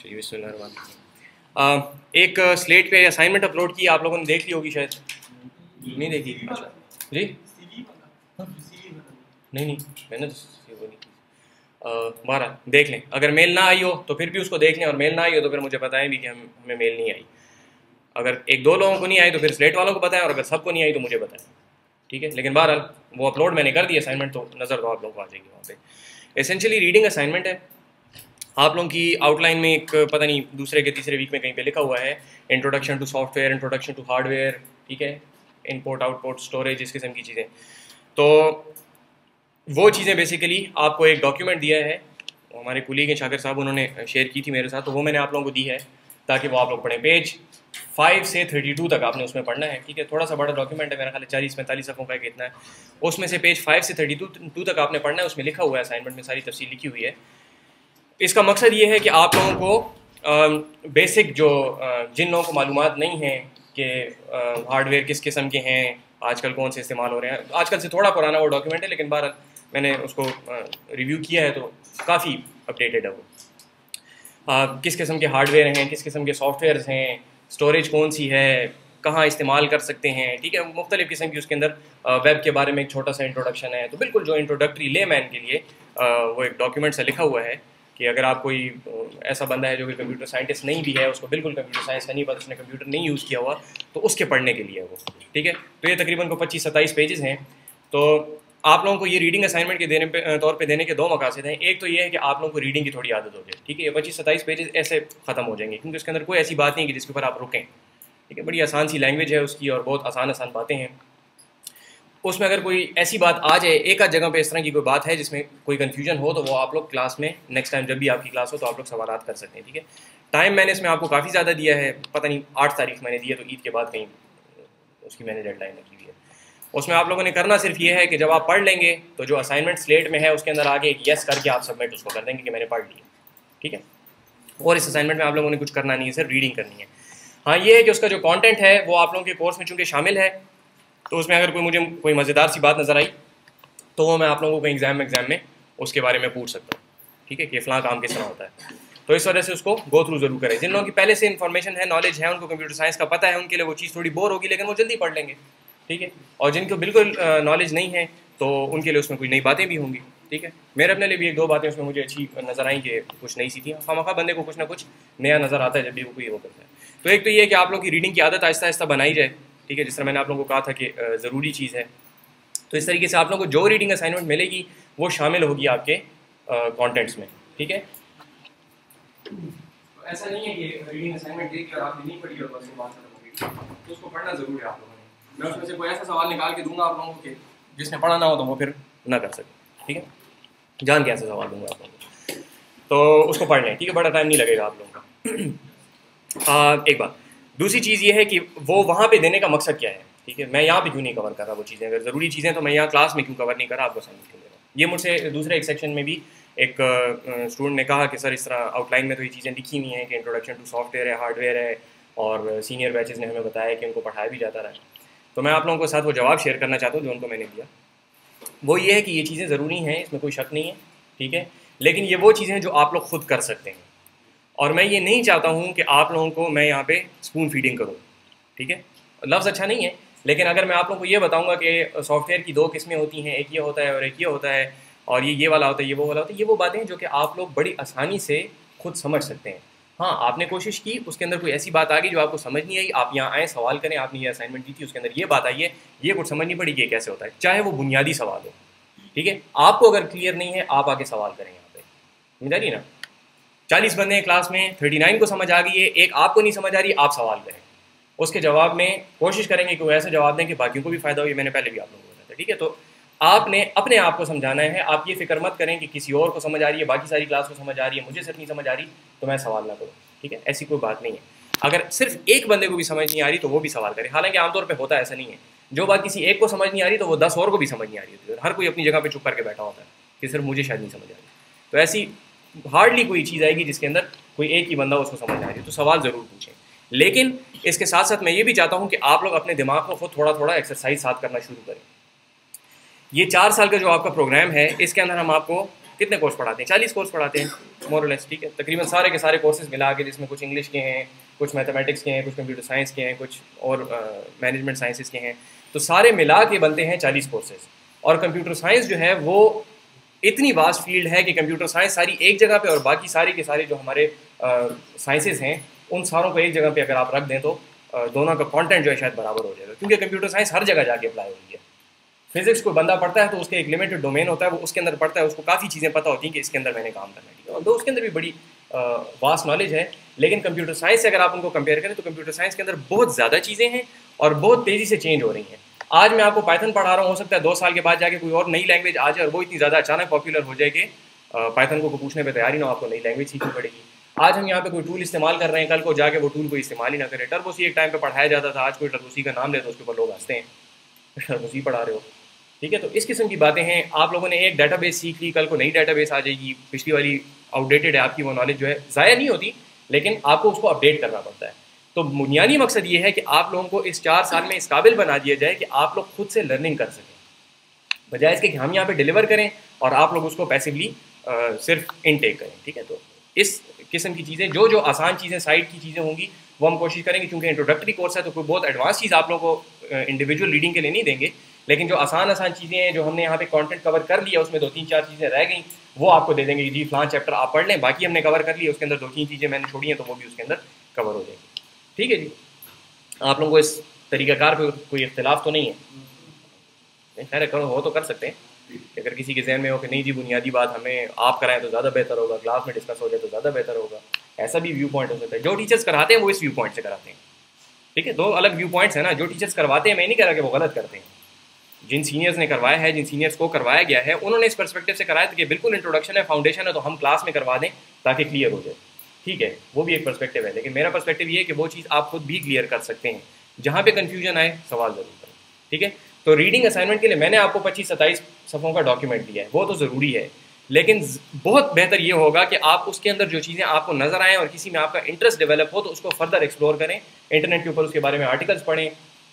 चलिए एक स्लेट पे असाइनमेंट अपलोड की, आप लोगों ने देख ली होगी शायद। नहीं देखी? अच्छा जी, नहीं मैंने तो वो नहीं की। बहरहाल देख लें, अगर मेल ना आई हो तो फिर भी उसको देख लें, और मेल ना आई हो तो फिर मुझे बताएं भी कि हमें मेल नहीं आई। अगर एक दो लोगों को नहीं आई तो फिर स्लेट वालों को बताएं, और अगर सबको नहीं आई तो मुझे बताएं, ठीक है। लेकिन बहरहाल वो अपलोड मैंने कर दी असाइनमेंट, तो नज़र तो आप लोगों को आ जाएगी वहाँ पे। एसेंशियली रीडिंग असाइनमेंट है। आप लोगों की आउटलाइन में एक पता नहीं दूसरे के तीसरे वीक में कहीं पे लिखा हुआ है introduction to software, introduction to hardware, ठीक है, इनपुट आउटपुट स्टोरेज, इस किस्म की चीज़ें। तो वो चीज़ें बेसिकली आपको एक डॉक्यूमेंट दिया है, हमारे कुलीग हैं शाकिर साहब, उन्होंने शेयर की थी मेरे साथ, तो वो मैंने आप लोगों को दी है ताकि वो आप लोग पढ़ें। पेज 5 से 32 तक आपने उसमें पढ़ना है, ठीक है। थोड़ा सा बड़ा डॉक्यूमेंट है, मेरा ख्याल 40-45 सफ़ों का कितना है, उसमें से पेज 5 से 32 तक आपने पढ़ना है। उसमें लिखा हुआ है, असाइनमेंट में सारी तफसील लिखी हुई है। इसका मकसद ये है कि आप लोगों को बेसिक जो जिन लोगों को मालूमात नहीं है कि हार्डवेयर किस किस्म के हैं, आजकल कौन से इस्तेमाल हो रहे हैं, आजकल से थोड़ा पुराना वो डॉक्यूमेंट है, लेकिन बहरहाल मैंने उसको रिव्यू किया है तो काफ़ी अपडेटेड है वो। किस किस्म के हार्डवेयर हैं, किस किस्म के सॉफ्टवेयर हैं, स्टोरेज कौन सी है, कहाँ इस्तेमाल कर सकते हैं, ठीक है। मुख्तलिफ़ किस्म की उसके अंदर वेब के बारे में एक छोटा सा इंट्रोडक्शन है। तो बिल्कुल जो इंट्रोडक्टरी ले मैन के लिए वो एक डॉक्यूमेंट से लिखा हुआ है कि अगर आप कोई ऐसा बंदा है जो कि कंप्यूटर साइंटिस्ट नहीं भी है, उसको बिल्कुल कंप्यूटर साइंस का नहीं पता, उसने कंप्यूटर नहीं यूज़ किया हुआ, तो उसके पढ़ने के लिए वो, ठीक है। तो ये तकरीबन को 25-27 पेजेस हैं। तो आप लोगों को ये रीडिंग असाइनमेंट के तौर पे देने के दो मकासद हैं। एक तो ये है कि आप लोगों को रीडिंग की थोड़ी आदत हो जाए, ठीक है। ये 25-27 पेजेस ऐसे ख़त्म हो जाएंगे, क्योंकि उसके अंदर कोई ऐसी बात नहीं है कि जिसके ऊपर आप रुकें, ठीक है। बड़ी आसान सी लैंग्वेज है उसकी, और बहुत आसान बातें हैं उसमें। अगर कोई ऐसी बात आ जाए, एक आध जगह पे इस तरह की कोई बात है जिसमें कोई कन्फ्यूजन हो, तो वो आप लोग क्लास में नेक्स्ट टाइम जब भी आपकी क्लास हो तो आप लोग सवालात कर सकते हैं, ठीक है। टाइम मैंने इसमें आपको काफ़ी ज़्यादा दिया है, पता नहीं 8 तारीख मैंने दी है, तो ईद के बाद कहीं उसकी मैंने डेडलाइन रखी हुई है। उसमें आप लोगों ने करना सिर्फ ये है कि जब आप पढ़ लेंगे तो जो असाइनमेंट स्लेट में है उसके अंदर आगे एक येस करके आप सबमिट उसको कर देंगे कि मैंने पढ़ लिया, ठीक है। और इस असाइनमेंट में आप लोगों ने कुछ करना नहीं है, सिर्फ रीडिंग करनी है। हाँ, ये है कि उसका जो कंटेंट है वो आप लोगों के कोर्स में चूँकि शामिल है, तो उसमें अगर मुझे कोई मज़ेदार सी बात नज़र आई तो वो मैं आप लोगों को एग्ज़ाम में उसके बारे में पूछ सकता हूँ, ठीक है, कि फ़लाँ काम किस तरह होता है। तो इस वजह से उसको गो थ्रू ज़रूर करें। जिन लोगों की पहले से इन्फॉर्मेशन है, नॉलेज है, उनको कंप्यूटर साइंस का पता है, उनके लिए वो चीज़ थोड़ी बोर होगी, लेकिन वो जल्दी पढ़ लेंगे, ठीक है। और जिनको बिल्कुल नॉलेज नहीं है तो उनके लिए उसमें कुछ नई बातें भी होंगी, ठीक है। मेरे अपने लिए भी एक दो बातें उसमें मुझे अच्छी नज़र आई कि कुछ नई सी थी। खामखा बंदे को कुछ ना कुछ नया नज़र आता है जब भी वो कोई वो करता है। तो एक तो ये है कि आप लोगों की रीडिंग की आदत आहिस्ता आहिस्ता बनाई जाए, ठीक है, जिस तरह मैंने आप लोगों को कहा था कि ज़रूरी चीज़ है। तो इस तरीके से आप लोगों को जो रीडिंग असाइनमेंट मिलेगी वो शामिल होगी आपके कंटेंट्स में, ठीक है। ऐसा नहीं है कि रीडिंग असाइनमेंट देख कर आपने नहीं पढ़ी और बस बात खत्म हो गई, तो उसको पढ़ना ज़रूरी है आप लोगों ने। मैं उसमें से कोई ऐसा सवाल निकाल के दूंगा आप लोगों को जिसने पढ़ा ना हो तो वो फिर ना कर सके, ठीक है। जान के ऐसा सवाल दूंगा आप लोगों को, तो उसको पढ़ लें, ठीक है, बड़ा टाइम नहीं लगेगा आप लोगों का। एक बात, दूसरी चीज़ ये है कि वो वहाँ पे देने का मकसद क्या है, ठीक है। मैं यहाँ पे क्यों नहीं कवर कर रहा वो चीज़ें, अगर ज़रूरी चीज़ें तो मैं यहाँ क्लास में क्यों कवर नहीं कर रहा, आपको समझ क्यों दे रहा हूँ। ये मुझसे दूसरे एक सेक्शन में भी एक स्टूडेंट ने कहा कि सर इस तरह आउटलाइन में तो ये चीज़ें लिखी हुई हैं कि इंट्रोडक्शन टू सॉफ्टवेयर है, हार्डवेयर है, और सीनियर बैचेस ने हमें बताया कि उनको पढ़ाया भी जाता रहा है। तो मैं आप लोगों के साथ वो जवाब शेयर करना चाहता हूँ जो उनको मैंने दिया। वो ये है कि ये चीज़ें ज़रूरी हैं, इसमें कोई शक नहीं है, ठीक है, लेकिन ये वो चीज़ें हैं जो आप लोग खुद कर सकते हैं। और मैं ये नहीं चाहता हूँ कि आप लोगों को मैं यहाँ पे स्पून फीडिंग करूँ, ठीक है। लफ्ज़ अच्छा नहीं है, लेकिन अगर मैं आप लोगों को ये बताऊँगा कि सॉफ्टवेयर की दो किस्में होती हैं, एक ये होता है और एक ये होता है, और ये वाला होता है, ये वो वाला होता है, ये वो बातें हैं जो कि आप लोग बड़ी आसानी से खुद समझ सकते हैं। हाँ, आपने कोशिश की, उसके अंदर कोई ऐसी बात आ गई जो आपको समझ नहीं आई, आप यहाँ आए सवाल करें, आपने ये असाइनमेंट दी थी, उसके अंदर ये बात आई है, ये कुछ समझ नहीं पड़ी कि ये कैसे होता है, चाहे वो बुनियादी सवाल हो, ठीक है। आपको अगर क्लियर नहीं है आप आके सवाल करें यहाँ पे, समझ आ रही ना। 40 बंदे हैं क्लास में, 39 को समझ आ गई है, एक आपको नहीं समझ आ रही, आप सवाल करें, उसके जवाब में कोशिश करेंगे कि वो ऐसे जवाब दें कि बाकियों को भी फ़ायदा हो। ये मैंने पहले भी आप लोगों को बताया था, ठीक है। तो आपने अपने आप को समझाना है, आप ये फिक्र मत करें कि किसी और को समझ आ रही है, बाकी सारी क्लास को समझ आ रही है, मुझे सिर्फ नहीं समझ आ रही तो मैं सवाल ना करूँ, ठीक है। ऐसी कोई बात नहीं है। अगर सिर्फ एक बंदे को भी समझ नहीं आ रही तो वो भी सवाल करे। हालांकि आमतौर पर होता है, ऐसा नहीं है, जो बात किसी एक को समझ नहीं आ रही तो वो 10 और को भी समझ नहीं आ रही होती है। हर कोई अपनी जगह पर चुप करके बैठा होता है कि सिर्फ मुझे शायद नहीं समझ आ रही। तो ऐसी हार्डली कोई चीज़ आएगी जिसके अंदर कोई एक ही बंदा उसको समझ आ रही है, तो सवाल ज़रूर पूछें। लेकिन इसके साथ साथ मैं ये भी चाहता हूँ कि आप लोग अपने दिमाग को खुद थोड़ा थोड़ा एक्सरसाइज साथ करना शुरू करें। ये 4 साल का जो आपका प्रोग्राम है, इसके अंदर हम आपको कितने कोर्स पढ़ाते हैं? 40 कोर्स पढ़ाते हैं मोर और लेस, ठीक है। तकरीबन सारे के सारे कोर्सेज मिला के, जिसमें कुछ इंग्लिश के हैं, कुछ मैथमेटिक्स के हैं, कुछ कंप्यूटर साइंस के हैं, कुछ और मैनेजमेंट साइंसेस के हैं, तो सारे मिला के बनते हैं 40 कोर्सेज। और कंप्यूटर साइंस जो है वो इतनी वास्ट फील्ड है कि कंप्यूटर साइंस सारी एक जगह पे और बाकी सारे के सारे जो हमारे साइंसेस हैं उन सारों को एक जगह पे अगर आप रख दें तो दोनों का कंटेंट जो है शायद बराबर हो जाएगा, क्योंकि कंप्यूटर साइंस हर जगह जाके अप्लाई होती है। फिजिक्स कोई बंदा पढ़ता है तो उसके एक लिमिटेड डोमेन होता है, वो उसके अंदर पढ़ता है, उसको काफ़ी चीज़ें पता होती हैं कि इसके अंदर मैंने काम करना है, ठीक है। और दो उसके अंदर भी बड़ी वास्ट नॉलेज है, लेकिन कंप्यूटर साइंस से अगर आप उनको कंपेयर करें तो कंप्यूटर साइंस के अंदर बहुत ज़्यादा चीज़ें हैं और बहुत तेज़ी से चेंज हो रही हैं। आज मैं आपको पाइथन पढ़ा रहा हूँ, हो सकता है 2 साल के बाद जाके कोई और नई लैंग्वेज आ जाए और वो इतनी ज़्यादा अचानक पॉपुलर हो जाए कि पाइथन को पूछने पर तैयारी ना, आपको नई लैंग्वेज सीखनी पड़ेगी। आज हम यहाँ पे कोई टूल इस्तेमाल कर रहे हैं, कल को जाके वो टूल को इस्तेमाल ही ना करें। टर्बोसी एक टाइम पे पढ़ाया जाता था, आज कोई टर्बोसी का नाम ले तो उसके ऊपर लोग हंसते हैं, टर्बोसी पढ़ा रहे हो, ठीक है। तो इस किस्म की बातें हैं। आप लोगों ने एक डाटाबेस सीख ली, कल को नई डाटाबेस आ जाएगी, पिछली वाली आउटडेटेड है, आपकी वो नॉलेज जो है ज़ाया नहीं होती, लेकिन आपको उसको अपडेट करना पड़ता है। तो बुनियादी मकसद ये है कि आप लोगों को इस 4 साल में इस काबिल बना दिया जाए कि आप लोग खुद से लर्निंग कर सकें, बजाय इसके कि हम यहाँ पे डिलीवर करें और आप लोग उसको पैसिवली सिर्फ इनटेक करें, ठीक है। तो इस किस्म की चीज़ें, जो आसान चीज़ें, साइड की चीज़ें होंगी वो हम कोशिश करेंगे, क्योंकि इंट्रोडक्टरी कोर्स है तो कोई बहुत एडवांस चीज़ आप लोगों को इंडिविजुअल रीडिंग के लिए नहीं देंगे, लेकिन जो आसान चीज़ें हैं, जो हमने यहाँ पे कंटेंट कवर कर लिया, उसमें 2-3-4 चीज़ें रह गई, वो आपको दे देंगे जी फलां चैप्टर आप पढ़ लें, बाकी हमने कवर कर लिया, उसके अंदर 2-3 चीज़ें मैंने छोड़ी हैं तो वो भी उसके अंदर कवर हो जाएगी, ठीक है जी। आप लोगों को इस तरीक़ाकार पर कोई इख्तिलाफ तो नहीं है? खैर करो, हो तो कर सकते हैं। अगर किसी के जहन में हो कि नहीं जी बुनियादी बात हमें आप कराएं तो ज़्यादा बेहतर होगा, क्लास में डिस्कस हो जाए तो ज़्यादा बेहतर होगा, ऐसा भी व्यू पॉइंट हो सकता है। जो टीचर्स कराते हैं वो इस व्यू पॉइंट से कराते हैं, ठीक है। 2 अलग व्यू पॉइंट्स हैं ना। जो टीचर्स करवाते हैं, मैं नहीं कह रहा कि वो गलत करते हैं, जिन सीनियर्स ने करवाया है, जिन सीनियर्स को करवाया गया है, उन्होंने इस पर्सपेक्टिव से कराया था कि बिल्कुल इंट्रोडक्शन है, फाउंडेशन है, तो हम क्लास में करवा दें ताकि क्लियर हो जाए, ठीक है। वो भी एक पर्सपेक्टिव है, लेकिन मेरा पर्सपेक्टिव ये है कि वो चीज़ आप खुद भी क्लियर कर सकते हैं। जहाँ पे कन्फ्यूजन आए सवाल ज़रूर करें, ठीक है। तो रीडिंग असाइनमेंट के लिए मैंने आपको 25-27 सफ़ों का डॉक्यूमेंट दिया है, वो तो ज़रूरी है, लेकिन बहुत बेहतर ये होगा कि आप उसके अंदर जो चीज़ें आपको नज़र आएँ और किसी में आपका इंटरेस्ट डेवलप हो तो उसको फर्दर एक्सप्लोर करें, इंटरनेट के ऊपर उसके बारे में आर्टिकल्स पढ़ें।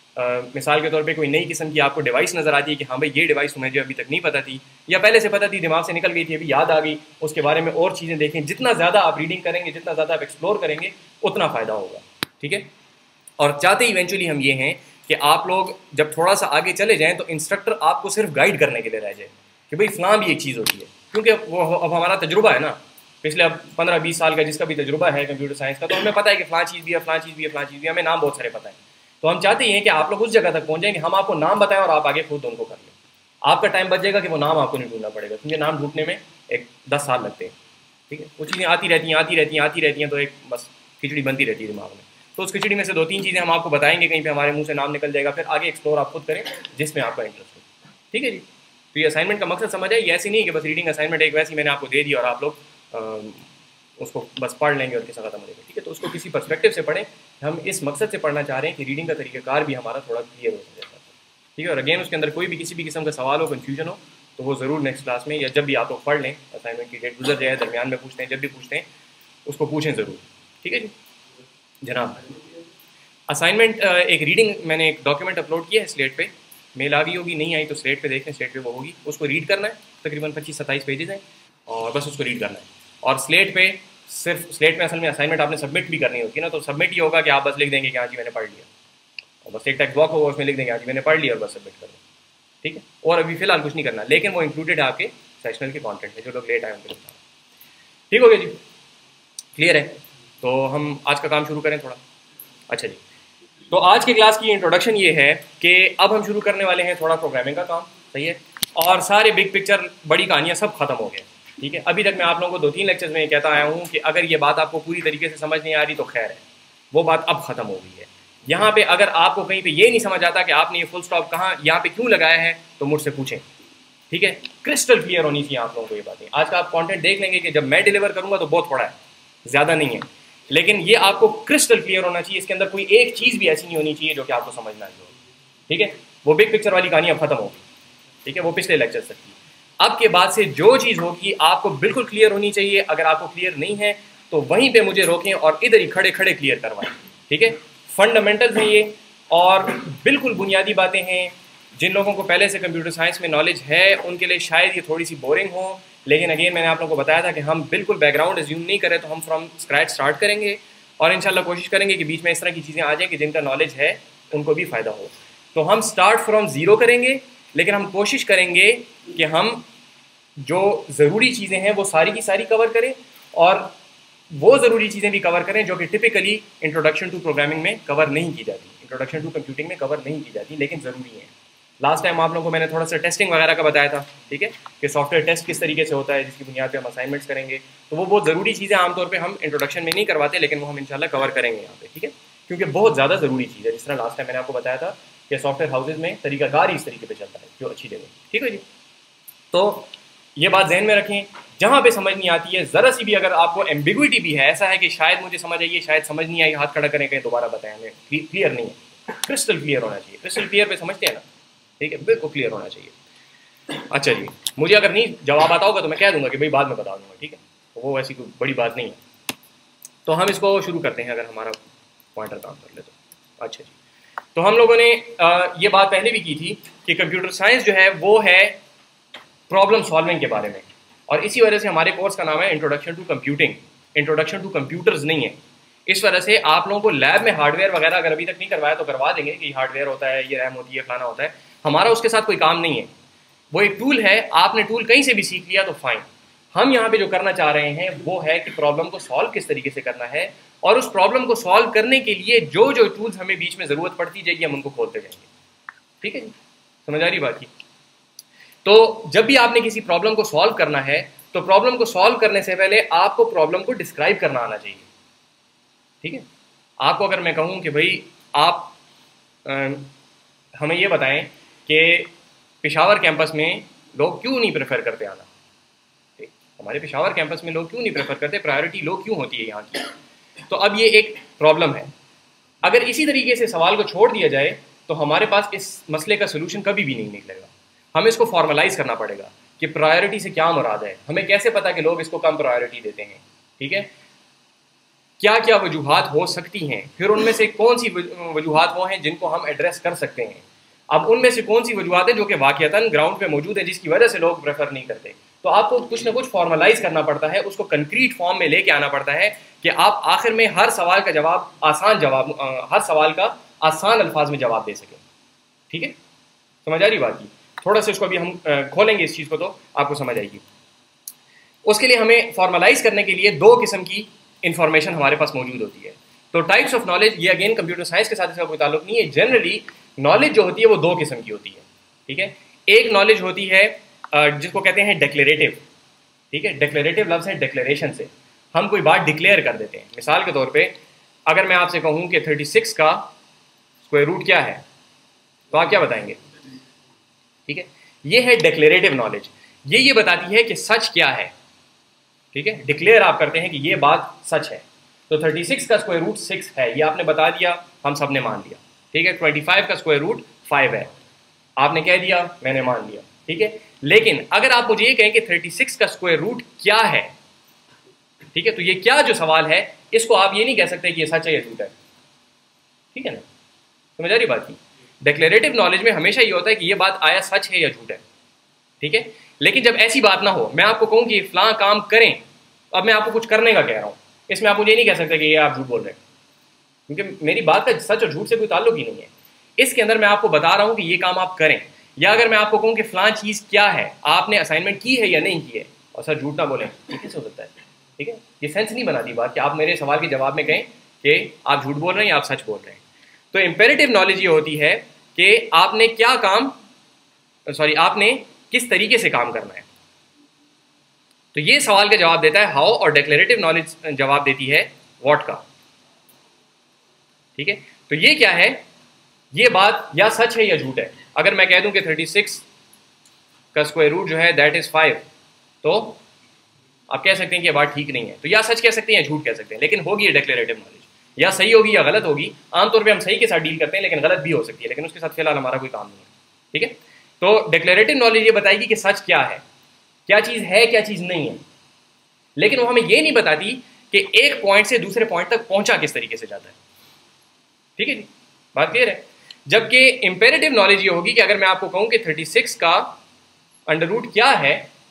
मिसाल के तौर पे कोई नई किस्म की आपको डिवाइस नज़र आती है कि हाँ भाई ये डिवाइस तुम्हें जो अभी तक नहीं पता थी, या पहले से पता थी, दिमाग से निकल गई थी, अभी याद आ गई, उसके बारे में और चीज़ें देखें। जितना ज़्यादा आप रीडिंग करेंगे, जितना ज़्यादा आप एक्सप्लोर करेंगे, उतना फ़ायदा होगा, ठीक है। और चाहते इवेंचुअली हम ये हैं कि आप लोग जब थोड़ा सा आगे चले जाएँ तो इंस्ट्रक्टर आपको सिर्फ गाइड करने के लिए रह जाए कि भाई फ़लाँ भी एक चीज़ होती है, क्योंकि वो अब हमारा तजुर्बा है ना, पिछले अब 15-20 साल का जिसका भी तजुर्बा है कंप्यूटर साइंस का, तो हमें पता है कि फ़लाँ चीज़ भी है, फ़लाँ चीज़ भी है, फ़लाँ चीज़ भी है, हमें नाम बहुत सारे पता है। तो हम चाहते हैं कि आप लोग उस जगह तक पहुँच जाएँ कि हम आपको नाम बताएं और आप आगे खुद उनको कर लें। आपका टाइम बच जाएगा कि वो नाम आपको नहीं ढूंढना पड़ेगा, क्योंकि नाम ढूंढने में 10 साल लगते हैं, ठीक है। वो चीज़ें आती रहती हैं तो एक बस खिचड़ी बनती रहती है दिमाग में। तो उस खिचड़ी में से 2-3 चीज़ें हम आपको बताएंगे, कहीं पे हमारे मुंह से नाम निकल जाएगा, फिर आगे एक्सप्लोर आप खुद करें जिसमें आपका इंटरेस्ट हो, ठीक है जी। तो ये असाइनमेंट का मकसद समझ आए, ये ऐसी नहीं कि बस रीडिंग असाइनमेंट एक वैसी मैंने आपको दे दी और आप लोग उसको बस पढ़ लेंगे और किसी खत्म हो जाएगा, ठीक है। तो उसको किसी पर्सपेक्टिव से पढ़ें। हम इस मकसद से पढ़ना चाह रहे हैं कि रीडिंग का तरीक़ाकार भी हमारा थोड़ा क्लियर हो जाए, ठीक है। और अगेन उसके अंदर कोई भी किसी भी किस्म का सवाल हो, कन्फ्यूजन हो, तो वो ज़रूर नेक्स्ट क्लास में या जब भी आप लोग पढ़ लें, असाइनमेंट की डेट गुजर जाए, दरमियान में पूछते हैं, जब भी पूछते हैं उसको पूछें ज़रूर, ठीक है जी जनाब। असाइनमेंट एक रीडिंग, मैंने एक डॉक्यूमेंट अपलोड किया है स्लेट पे, मेल आ गई होगी, नहीं आई तो स्लेट पे देखें, स्लेट पे वो होगी, उसको रीड करना है। तकरीबन 25-27 पेजेस हैं और बस उसको रीड करना है। और स्लेट पे सिर्फ स्लेट में असल में असाइनमेंट आपने सबमिट भी करनी होती है ना, तो सबमिट ये होगा कि आप बस लिख देंगे कि हाँ जी मैंने पढ़ लिया, और बस एक टेक्स्ट बॉक्स होगा उसमें लिख देंगे हाँ जी मैंने पढ़ लिया और बस सबमिट कर दो, ठीक है। और अभी फिलहाल कुछ नहीं करना, लेकिन वो इंक्लूडेड है आपके सेशनल के कॉन्टेंट में, जो लोग लेट आए उनके लिए। ठीक हो गया जी, क्लियर है। तो हम आज का काम शुरू करें थोड़ा। अच्छा जी, तो आज की क्लास की इंट्रोडक्शन ये है कि अब हम शुरू करने वाले हैं थोड़ा प्रोग्रामिंग का काम, सही है। और सारे बिग पिक्चर, बड़ी कहानियाँ सब खत्म हो गए, ठीक है। अभी तक मैं आप लोगों को 2-3 लेक्चर्स में कहता आया हूँ कि अगर ये बात आपको पूरी तरीके से समझ नहीं आ रही तो खैर है, वो बात अब ख़त्म हो गई है। यहाँ पे अगर आपको कहीं पे ये नहीं समझ आता कि आपने ये फुल स्टॉप कहाँ यहाँ पे क्यों लगाया है, तो मुझसे पूछें, ठीक है। क्रिस्टल क्लियर होनी चाहिए आप लोगों को ये बातें। आज का आप कंटेंट देख लेंगे कि जब मैं डिलीवर करूँगा तो बहुत थोड़ा है, ज़्यादा नहीं है, लेकिन ये आपको क्रिस्टल क्लियर होना चाहिए। इसके अंदर कोई एक चीज़ भी ऐसी नहीं होनी चाहिए जो कि आपको समझना नहीं हो, ठीक है। वो बिग पिक्चर वाली कहानी अब खत्म होगी, ठीक है, वो पिछले लेक्चर तक थी। अब के बाद से जो चीज़ होगी आपको बिल्कुल क्लियर होनी चाहिए। अगर आपको क्लियर नहीं है तो वहीं पे मुझे रोकें और इधर ही खड़े खड़े क्लियर करवाएं, ठीक है। फंडामेंटल्स हैं ये, और बिल्कुल बुनियादी बातें हैं। जिन लोगों को पहले से कंप्यूटर साइंस में नॉलेज है उनके लिए शायद ये थोड़ी सी बोरिंग हो, लेकिन अगेन मैंने आप लोगों को बताया था कि हम बिल्कुल बैकग्राउंड एज्यूम नहीं करें, तो हम फ्रॉम स्क्रैच स्टार्ट करेंगे और इंशाल्लाह कोशिश करेंगे कि बीच में इस तरह की चीज़ें आ जाएँ कि जिनका नॉलेज है उनको भी फ़ायदा हो। तो हम स्टार्ट फ्रॉम ज़ीरो करेंगे, लेकिन हम कोशिश करेंगे कि हम जो ज़रूरी चीज़ें हैं वो सारी की सारी कवर करें और वो ज़रूरी चीज़ें भी कवर करें जो कि टिपिकली इंट्रोडक्शन टू प्रोग्रामिंग में कवर नहीं की जाती, इंट्रोडक्शन टू कंप्यूटिंग में कवर नहीं की जाती, लेकिन ज़रूरी है। लास्ट टाइम आप लोगों को मैंने थोड़ा सा टेस्टिंग वगैरह का बताया था, ठीक है, कि सॉफ्टवेयर टेस्ट किस तरीके से होता है, जिसकी बुनियाद पे हम असाइनमेंट्स करेंगे। तो वो बहुत ज़रूरी चीज़ें आमतौर पे हम इंट्रोडक्शन में नहीं करवाते, लेकिन वो हम इंशाल्लाह कवर करेंगे यहाँ पे, ठीक है, क्योंकि बहुत ज़्यादा ज़रूरी चीज़ है। जिस तरह लास्ट टाइम मैंने आपको बताया था कि सॉफ्टवेयर हाउसेज में तरीकाकार ही इस तरीके पर चलता है जो अच्छी जगह, ठीक है जी। तो ये बात जहन में रखें, जहाँ पे समझ नहीं आती है, ज़रा सी भी अगर आपको एम्बिग्विटी भी है, ऐसा है कि शायद मुझे समझ आई है, शायद समझ नहीं आई, हाथ खड़ा करें, कहीं दोबारा बताएं, हमें क्लियर नहीं है, क्रिस्टल क्लियर होना चाहिए। क्रिस्टल क्लियर पे समझते हैं ना, ठीक है, बिल्कुल क्लियर होना चाहिए। अच्छा जी, मुझे अगर नहीं जवाब आता होगा तो मैं कह दूंगा कि भाई बाद में बता दूंगा, ठीक है, तो वो ऐसी कोई बड़ी बात नहीं है। तो हम इसको शुरू करते हैं, अगर हमारा पॉइंटर काम कर ले तो। अच्छा जी, तो हम लोगों ने ये बात पहले भी की थी कि कंप्यूटर साइंस जो है वो है प्रॉब्लम सॉल्विंग के बारे में, और इसी वजह से हमारे कोर्स का नाम है introduction to computing, introduction to computers नहीं है। इस वजह से आप लोगों को लैब में हार्डवेयर वगैरह अगर अभी तक नहीं करवाया तो करवा देंगे कि हार्डवेयर होता है, ये रैम होती है, फलाना होता है, हमारा उसके साथ कोई काम नहीं है। वो एक टूल है, आपने टूल कहीं से भी सीख लिया तो फाइन। हम यहाँ पे जो करना चाह रहे हैं वो है कि प्रॉब्लम को सॉल्व किस तरीके से करना है, और उस प्रॉब्लम को सॉल्व करने के लिए जो जो टूल्स हमें बीच में ज़रूरत पड़ती जाएगी हम उनको खोलते जाएंगे, ठीक है जी, समझ आ रही बात की। तो जब भी आपने किसी प्रॉब्लम को सॉल्व करना है तो प्रॉब्लम को सॉल्व करने से पहले आपको प्रॉब्लम को डिस्क्राइब करना आना चाहिए, ठीक है। आपको अगर मैं कहूँ कि भाई आप हमें ये बताएं कि पेशावर कैंपस में लोग क्यों नहीं प्रेफर करते आना, ठीक, हमारे पेशावर कैंपस में लोग क्यों नहीं प्रेफर करते, प्रायोरिटी लो क्यों होती है यहाँ की। तो अब ये एक प्रॉब्लम है। अगर इसी तरीके से सवाल को छोड़ दिया जाए तो हमारे पास इस मसले का सोल्यूशन कभी भी नहीं निकलेगा। हमें इसको फॉर्मलाइज करना पड़ेगा कि प्रायोरिटी से क्या मुराद है, हमें कैसे पता कि लोग इसको कम प्रायोरिटी देते हैं, ठीक है, क्या क्या वजूहात हो सकती हैं, फिर उनमें से कौन सी वजूहात वो हैं जिनको हम एड्रेस कर सकते हैं। अब उनमें से कौन सी वजूहात है जो कि वाकईतन ग्राउंड पे मौजूद है जिसकी वजह से लोग प्रेफर नहीं करते, तो आपको कुछ ना कुछ फॉर्मलाइज करना पड़ता है, उसको कंक्रीट फॉर्म में लेके आना पड़ता है कि आप आखिर में हर सवाल का जवाब हर सवाल का आसान अल्फाज में जवाब दे सकें, ठीक है, समझ आ रही बात की। थोड़ा सा इसको अभी हम खोलेंगे इस चीज़ को तो आपको समझ आएगी। उसके लिए हमें फॉर्मलाइज करने के लिए दो किस्म की इंफॉर्मेशन हमारे पास मौजूद होती है। तो टाइप्स ऑफ नॉलेज, ये अगेन कंप्यूटर साइंस के साथ इसका कोई ताल्लुक नहीं है, जनरली नॉलेज जो होती है वो दो किस्म की होती है, ठीक है। एक नॉलेज होती है जिसको कहते हैं डिक्लेरेटिव, ठीक है, डिक्लेरेटिव लफ्ज़ है डिक्लेरेशन से, हम कोई बात डिक्लेयर कर देते हैं। मिसाल के तौर पर अगर मैं आपसे कहूँ कि 36 का स्क्वायर रूट क्या है, तो आप क्या बताएंगे, ठीक है, ये है डिक्लेरेटिव नॉलेज, ये बताती है कि सच क्या है, ठीक है, डिक्लेयर आप करते हैं कि ये बात सच है। तो 36 का स्क्वायर रूट 6 है, ये आपने बता दिया, हम सब ने मान लिया, ठीक है। 25 का स्क्वायर रूट 5 है, आपने कह दिया, मैंने मान लिया, ठीक है। लेकिन अगर आप मुझे ये कहें कि 36 का स्क्वायर रूट क्या है, ठीक है, तो ये क्या जो सवाल है इसको आप ये नहीं कह सकते कि ये सच है या झूठ है, ठीक है ना, समझ आ रही बात की। डिक्लेरेटिव नॉलेज में हमेशा ये होता है कि ये बात आया सच है या झूठ है, ठीक है। लेकिन जब ऐसी बात ना हो, मैं आपको कहूँ कि फलां काम करें, अब मैं आपको कुछ करने का कह रहा हूँ, इसमें आप मुझे नहीं कह सकते कि ये आप झूठ बोल रहे हैं, क्योंकि मेरी बात का सच और झूठ से कोई ताल्लुक ही नहीं है। इसके अंदर मैं आपको बता रहा हूँ कि ये काम आप करें, या अगर मैं आपको कहूँ कि फलां चीज़ क्या है, आपने असाइनमेंट की है या नहीं की है, और सर झूठ ना बोलें, ये कैसे हो सकता है, ठीक है, ये सेंस नहीं बनाती बात कि आप मेरे सवाल के जवाब में कहें कि आप झूठ बोल रहे हैं या आप सच बोल रहे हैं। तो इंपेरेटिव नॉलेज ये होती है कि आपने क्या काम, आपने किस तरीके से काम करना है। तो ये सवाल का जवाब देता है हाउ, और डिक्लेरेटिव नॉलेज जवाब देती है व्हाट का, ठीक है। तो ये क्या है, ये बात या सच है या झूठ है। अगर मैं कह दूं कि 36 का स्क्वायर रूट जो है दैट इज 5, तो आप कह सकते हैं कि ये बात ठीक नहीं है, तो या सच कह सकते हैं या झूठ कह सकते हैं, लेकिन होगी ये डिक्लेरेटिव नॉलेज, या सही होगी या गलत होगी। आमतौर पे हम सही के साथ डील करते हैं, लेकिन गलत भी हो सकती है, लेकिन उसके साथ फिलहाल हमारा कोई काम नहीं है, ठीक है। तो डिक्लेरेटिव नॉलेज ये बताएगी कि सच क्या है, क्या चीज़ है, क्या चीज़ नहीं है, लेकिन वो हमें ये नहीं बताती कि एक पॉइंट से दूसरे पॉइंट तक पहुंचा किस तरीके से जाता है, ठीक है जी, बात क्लियर है। जबकि इंपेरेटिव नॉलेज ये होगी कि अगर मैं आपको कहूं कि 36 का अंडर रूट क्या है,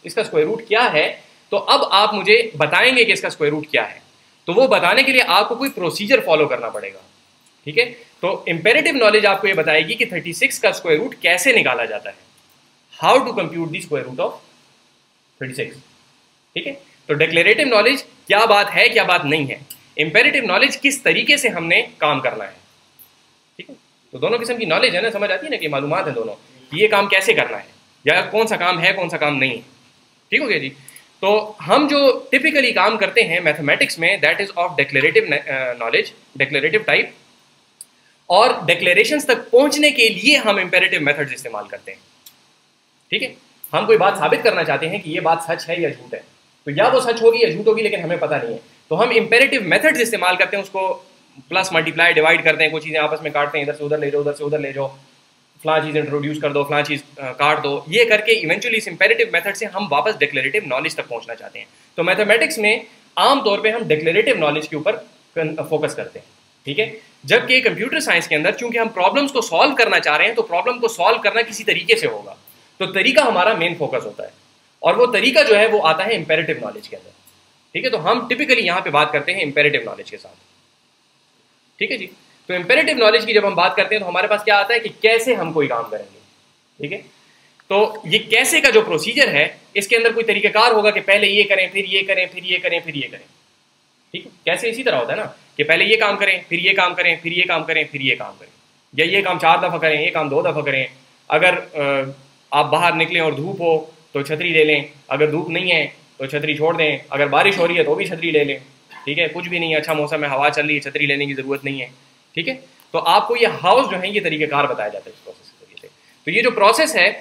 इसका स्क्वायर रूट क्या है, तो अब आप मुझे बताएंगे कि इसका स्क्वायर रूट क्या है। तो वो बताने के लिए आपको कोई प्रोसीजर फॉलो करना पड़ेगा, ठीक है। तो इंपेरेटिव नॉलेज आपको ये बताएगी कि 36 का स्क्वायर रूट कैसे निकाला जाता है, how to compute the square root of 36, ठीक है। तो डिक्लेरेटिव नॉलेज क्या बात है, क्या बात नहीं है, इंपेरेटिव नॉलेज किस तरीके से हमने काम करना है, ठीक है। तो दोनों किस्म की नॉलेज है ना, समझ आती है ना कि मालूमात है दोनों, ये काम कैसे करना है या कौन सा काम है कौन सा काम नहीं है, ठीक हो गया जी। तो हम जो टिपिकली काम करते हैं मैथमेटिक्स में, that is of declarative knowledge, declarative type, और डिक्लेरेशंस तक पहुंचने के लिए हम इंपेरेटिव मेथड्स इस्तेमाल करते हैं, ठीक है। हम कोई बात साबित करना चाहते हैं कि ये बात सच है या झूठ है, तो या वो सच होगी या झूठ होगी, लेकिन हमें पता नहीं है, तो हम इंपेरेटिव मेथड्स इस्तेमाल करते हैं, उसको प्लस मल्टीप्लाई डिवाइड करते हैं, कुछ चीज़ें आपस में काटते हैं, इधर से उधर ले जाओ, उधर से उधर ले जाओ, फलां चीज़ इंट्रोड्यूस कर दो, फलां चीज़ काट दो, ये करके इवेंचुअली इस इंपेरेटिव मेथड से हम वापस डिक्लेरेटिव नॉलेज तक पहुंचना चाहते हैं। तो मैथमेटिक्स में आमतौर पे हम डिक्लेरेटिव नॉलेज के ऊपर फोकस करते हैं, ठीक है। जबकि कंप्यूटर साइंस के अंदर चूंकि हम प्रॉब्लम्स को सॉल्व करना चाह रहे हैं, तो प्रॉब्लम को सॉल्व करना किसी तरीके से होगा, तो तरीका हमारा मेन फोकस होता है, और वो तरीका जो है वो आता है इंपेरेटिव नॉलेज के अंदर, ठीक है। तो हम टिपिकली यहाँ पे बात करते हैं इंपेरेटिव नॉलेज के साथ, ठीक है जी। तो इंपेरेटिव नॉलेज की जब हम बात करते हैं तो हमारे पास क्या आता है कि कैसे हम कोई काम करेंगे, ठीक है। तो ये कैसे का जो प्रोसीजर है, इसके अंदर कोई तरीकाकार होगा कि पहले ये करें, फिर ये करें, फिर ये करें, फिर ये करें, ठीक है। कैसे इसी तरह होता है ना कि पहले ये काम करें, फिर ये काम करें, फिर ये काम करें, फिर ये काम करें, या ये काम 4 दफ़ा करें, ये काम 2 दफ़ा करें। अगर आप बाहर निकलें और धूप हो तो छतरी ले लें, अगर धूप नहीं है तो छतरी छोड़ दें, अगर बारिश हो रही है तो भी छतरी ले लें, ठीक है। कुछ भी नहीं है, अच्छा मौसम है, हवा चल रही है, छतरी लेने की ज़रूरत नहीं है, ठीक है। तो आपको ये हाउस जो है ये तरीक़ेकार बताया जाता है इस प्रोसेस के जरिए से। तो ये जो प्रोसेस है,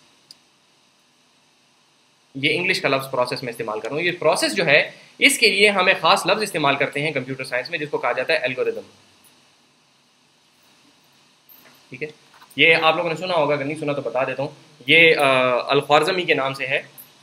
ये इंग्लिश का लफ्ज़ प्रोसेस में इस्तेमाल कर रहा हूँ, ये प्रोसेस जो है इसके लिए हमें ख़ास लफ्ज़ इस्तेमाल करते हैं कंप्यूटर साइंस में, जिसको कहा जाता है एल्गोरिदम, ठीक है। ये आप लोगों ने सुना होगा, अगर नहीं सुना तो बता देता हूँ। ये अल-ख्वारिज़मी के नाम से है,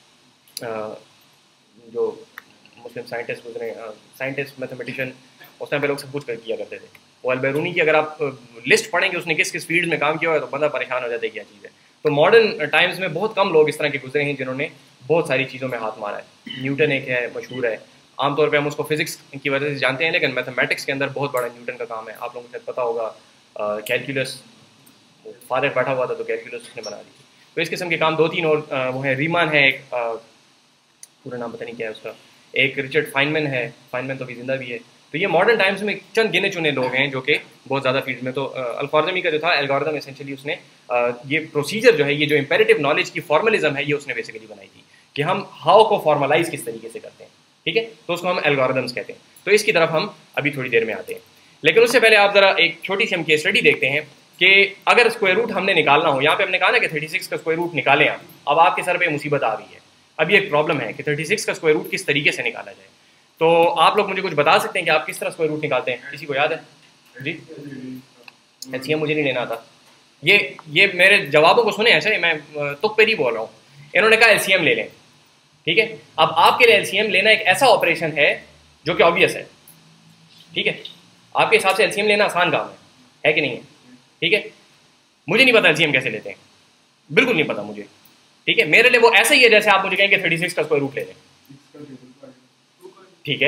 जो मुस्लिम साइंटिस्ट गुजरे, साइंटिस्ट मैथमेटिशियन, उस टाइम पे लोग सब कुछ किया करते थे। वो अल-बैरूनी की अगर आप लिस्ट पढ़ेंगे उसने किस किस फील्ड में काम किया हुआ है तो बंदा परेशान हो जाता है क्या चीज़ है। तो मॉडर्न टाइम्स में बहुत कम लोग इस तरह के गुजरे हैं जिन्होंने बहुत सारी चीज़ों में हाथ मारा है। न्यूटन एक है, मशहूर है, आमतौर पर हम उसको फिजिक्स की वजह से जानते हैं, लेकिन मैथमेटिक्स के अंदर बहुत बड़ा न्यूटन का काम है। आप लोगों को शायद पता होगा, कैलकुलस, फादर बैठा हुआ था तो कैलकुलस उसने बना दी। तो इस किस्म के काम 2-3 और वो हैं, रीमान है एक, पूरा नाम पता नहीं क्या है उसका, एक रिचर्ड फाइनमैन है, फाइनमैन तो भी जिंदा भी है। तो ये मॉडर्न टाइम्स में चंद गिने चुने लोग हैं जो कि बहुत ज़्यादा फील्ड में। तो अल-ख्वारिज़मी का जो था एल्गोरिदम, एसेंशियली उसने ये प्रोसीजर जो है, ये जो इंपेरेटिव नॉलेज की फॉर्मलिज्म है, ये उसने बेसिकली बनाई थी कि हम हाउ को फॉर्मलाइज किस तरीके से करते हैं, ठीक है। तो उसको हम एल्गोरिदम्स कहते हैं। तो इसकी तरफ हम अभी थोड़ी देर में आते हैं, लेकिन उससे पहले आप ज़रा एक छोटी सी हम केस स्टडी देखते हैं कि अगर स्क्वायर रूट हमने निकालना हो, यहाँ पे हमने कहा ना कि 36 का स्क्वायर रूट निकालें आप, अब आपके सर पे मुसीबत आ रही है, अभी एक प्रॉब्लम है कि 36 का स्क्वायर रूट किस तरीके से निकाला जाए। तो आप लोग मुझे कुछ बता सकते हैं कि आप किस तरह स्क्वायर रूट निकालते हैं? किसी को याद है जी? एलसीएम मुझे नहीं लेना आता। ये मेरे जवाबों को सुने ऐसे, मैं तुक पे नहीं बोल रहा हूँ। इन्होंने कहा एलसीएम ले लें, ठीक है। अब आपके लिए एलसीएम लेना एक ऐसा ऑपरेशन है जो कि ऑब्वियस है, ठीक है। आपके हिसाब से एलसीएम लेना आसान काम है कि नहीं है, ठीक है। मुझे नहीं पता एलसीएम कैसे लेते हैं, बिल्कुल नहीं पता मुझे, ठीक है। मेरे लिए वो ऐसा ही है जैसे आप मुझे कहेंगे 36 का स्क्वायर रूट ले लें, ठीक है।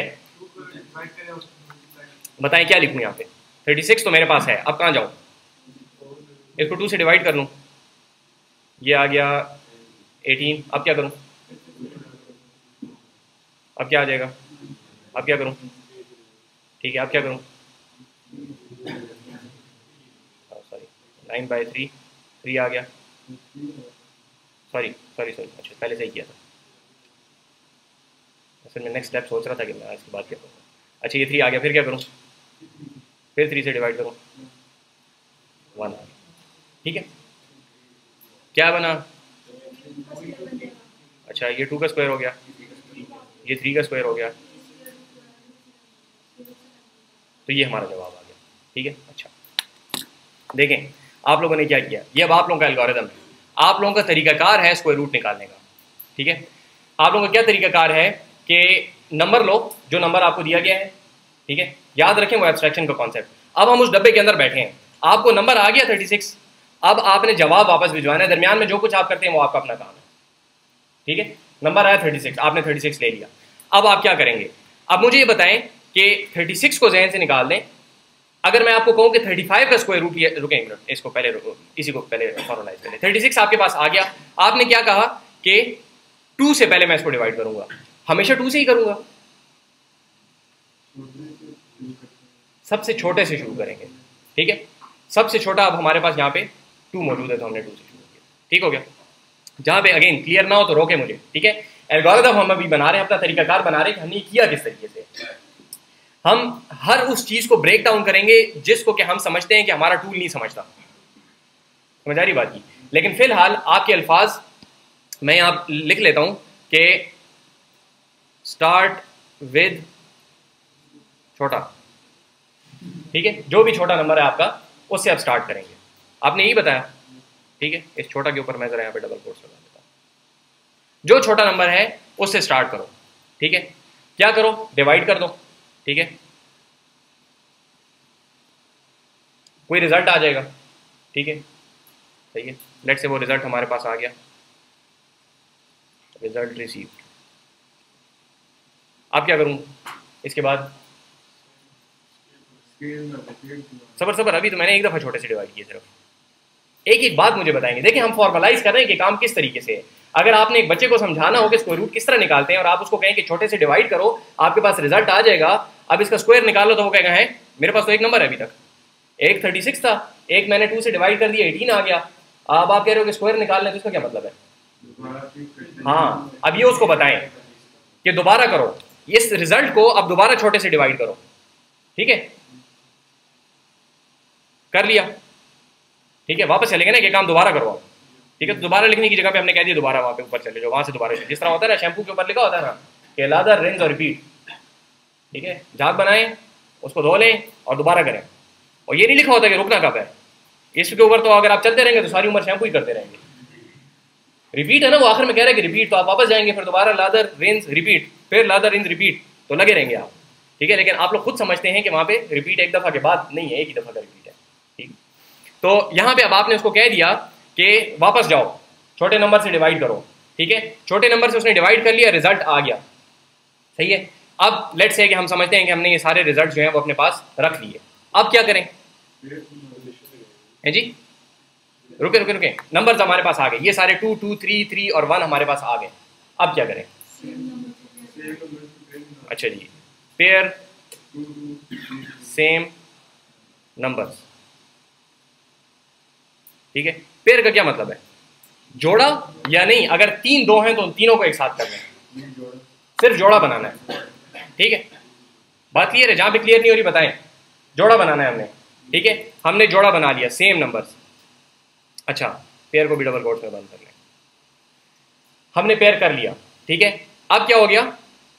बताएं क्या लिखूं यहाँ पे? 36 तो मेरे पास है, अब कहाँ जाऊँ? इसको 2 से डिवाइड कर लूँ, ये आ गया 18। अब क्या करूँ? अब क्या आ जाएगा? अब क्या करूँ? ठीक है, अब क्या करूँ? सॉरी, 9/3 3 आ गया, सॉरी, अच्छा पहले से ही किया था। असल में नेक्स्ट स्टेप सोच रहा था कि मैं इसके बाद क्या करूँ। अच्छा, ये 3 आ गया, फिर क्या करूँ? फिर 3 से डिवाइड करूँ, 1 आ गया, ठीक है। क्या बना? अच्छा, ये 2 का स्क्वायर हो गया, ये 3 का स्क्वायर हो गया, तो ये हमारा जवाब आ गया, ठीक है। अच्छा, देखें आप लोगों ने क्या किया, ये अब आप लोगों का एल्गोरिदम है, आप लोगों का तरीकाकार है स्क्वायर रूट निकालने का, ठीक है। आप लोगों का क्या तरीकाकार है कि नंबर लो, जो नंबर आपको दिया गया है, ठीक है। याद रखें वो एब्स्ट्रैक्शन का कॉन्सेप्ट। अब हम उस डब्बे के अंदर बैठे हैं, आपको नंबर आ गया 36, अब आपने जवाब वापस भिजवाना है, दरमियान में जो कुछ आप करते हैं वो आपका अपना काम है, ठीक है। नंबर आया 36, आपने 36 ले लिया। अब आप क्या करेंगे, अब मुझे ये बताएं कि 36 को जहन से निकाल दें। अगर मैं आपको कहूं कि 35 का स्क्वायर रूट, रुकें एक मिनट, इसको पहले इसी को पहले फॉर्मलाइज करें। 36 आपके पास आ गया, आपने क्या कहा कि 2 से पहले मैं इसको डिवाइड करूंगा, हमेशा 2 से ही करूंगा, सबसे छोटे से शुरू करेंगे, ठीक है। सबसे छोटा अब हमारे पास यहाँ पे 2 मौजूद है, तो हमने 2 से शुरू किया, ठीक हो गया। जहाँ पे अगेन क्लियर ना हो तो रोके मुझे, ठीक है। एल्गोरिथम हम अभी बना रहे हैं, अपना तरीकाकार बना रहे हैं कि हमने किया किस तरीके से। हम हर उस चीज को ब्रेक डाउन करेंगे जिसको कि हम समझते हैं कि हमारा टूल नहीं समझता, समझ आ रही बात की। लेकिन फिलहाल आपके अल्फाज मैं यहाँ लिख लेता हूं कि स्टार्ट विद छोटा, ठीक है। जो भी छोटा नंबर है आपका उससे आप स्टार्ट करेंगे, आपने यही बताया, ठीक है। इस छोटा के ऊपर मैं जरा यहाँ पे डबल कोट्स लगा देता हूँ। जो छोटा नंबर है उससे स्टार्ट करो, ठीक है। क्या करो, डिवाइड कर दो, ठीक है। कोई रिजल्ट आ जाएगा, ठीक है, सही है। लेट्स से वो रिजल्ट हमारे पास आ गया, रिजल्ट रिसीव्ड। अब क्या करूं इसके बाद, सबर अभी तो मैंने एक दफा छोटे से डिवाइड किए, सिर्फ एक एक बात मुझे बताएंगे। देखिए हम फॉर्मलाइज कर रहे हैं कि काम किस तरीके से है। अगर आपने एक बच्चे को समझाना हो कि स्क्वायर रूट किस तरह निकालते हैं और आप उसको कहें कि छोटे से डिवाइड करो, आपके पास रिजल्ट आ जाएगा, अब इसका स्क्वायर निकालो, तो वो कहेगा है मेरे पास तो एक नंबर है, अभी तक एक 36 था, एक मैंने 2 से डिवाइड कर दिया 18 आ गया, अब आप कह रहे हो कि स्क्वायर निकालना है, तो इसका क्या मतलब है। हाँ, अब ये उसको बताएं कि दोबारा करो इस रिजल्ट को, अब दोबारा छोटे से डिवाइड करो, ठीक है। कर लिया, ठीक है। वापस चलेंगे ना कि काम दोबारा करो आप, ठीक है। तो दोबारा लिखने की जगह पे हमने कह दिया दोबारा वहां पे ऊपर चले जाओ, वहां से दोबारा, जिस तरह होता है ना शैम्पू के ऊपर लिखा होता है ना कि लादर रिंस और रिपीट, ठीक है। झाग बनाएं, उसको धो लें और दोबारा करें, और ये नहीं लिखा होता कि रुकना कब है। इसके ऊपर तो अगर आप चलते रहेंगे तो सारी उम्र शैम्पू ही करते रहेंगे। रिपीट है ना, वो आखिर में कह रहा है कि रिपीट, तो आप वापस जाएंगे, फिर दोबारा लादर रिंस रिपीट, फिर लादर रिंस रिपीट, तो लगे रहेंगे आप, ठीक है। लेकिन आप लोग खुद समझते हैं कि वहां पे रिपीट एक दफा के बाद नहीं है, एक ही दफा का रिपीट है, ठीक। तो यहाँ पे अब आपने उसको कह दिया कि वापस जाओ, छोटे नंबर से डिवाइड करो, ठीक है। छोटे नंबर से उसने डिवाइड कर लिया, रिजल्ट आ गया, सही है। अब लेट्स से कि हम समझते हैं कि हमने ये सारे रिजल्ट जो हैं वो अपने पास रख लिए, अब क्या करें, है जी। रुके रुके रुके, नंबर्स हमारे पास आ गए, ये सारे 2 2 3 3 और 1 हमारे पास आ गए। अब क्या करें, अच्छा जी, पेयर सेम नंबर्स, ठीक है। पेयर का क्या मतलब है, जोड़ा या नहीं। अगर 3 2 हैं तो तीनों को एक साथ करना है, सिर्फ जोड़ा बनाना है, ठीक है। बात क्लियर है, जहां पे क्लियर नहीं हो रही बताएं। जोड़ा बनाना है हमने, ठीक है। हमने जोड़ा बना लिया, सेम नंबर्स, अच्छा पेयर को भी डबल कोट्स में बंद कर लें, हमने पेयर कर लिया, ठीक है। अब क्या हो गया,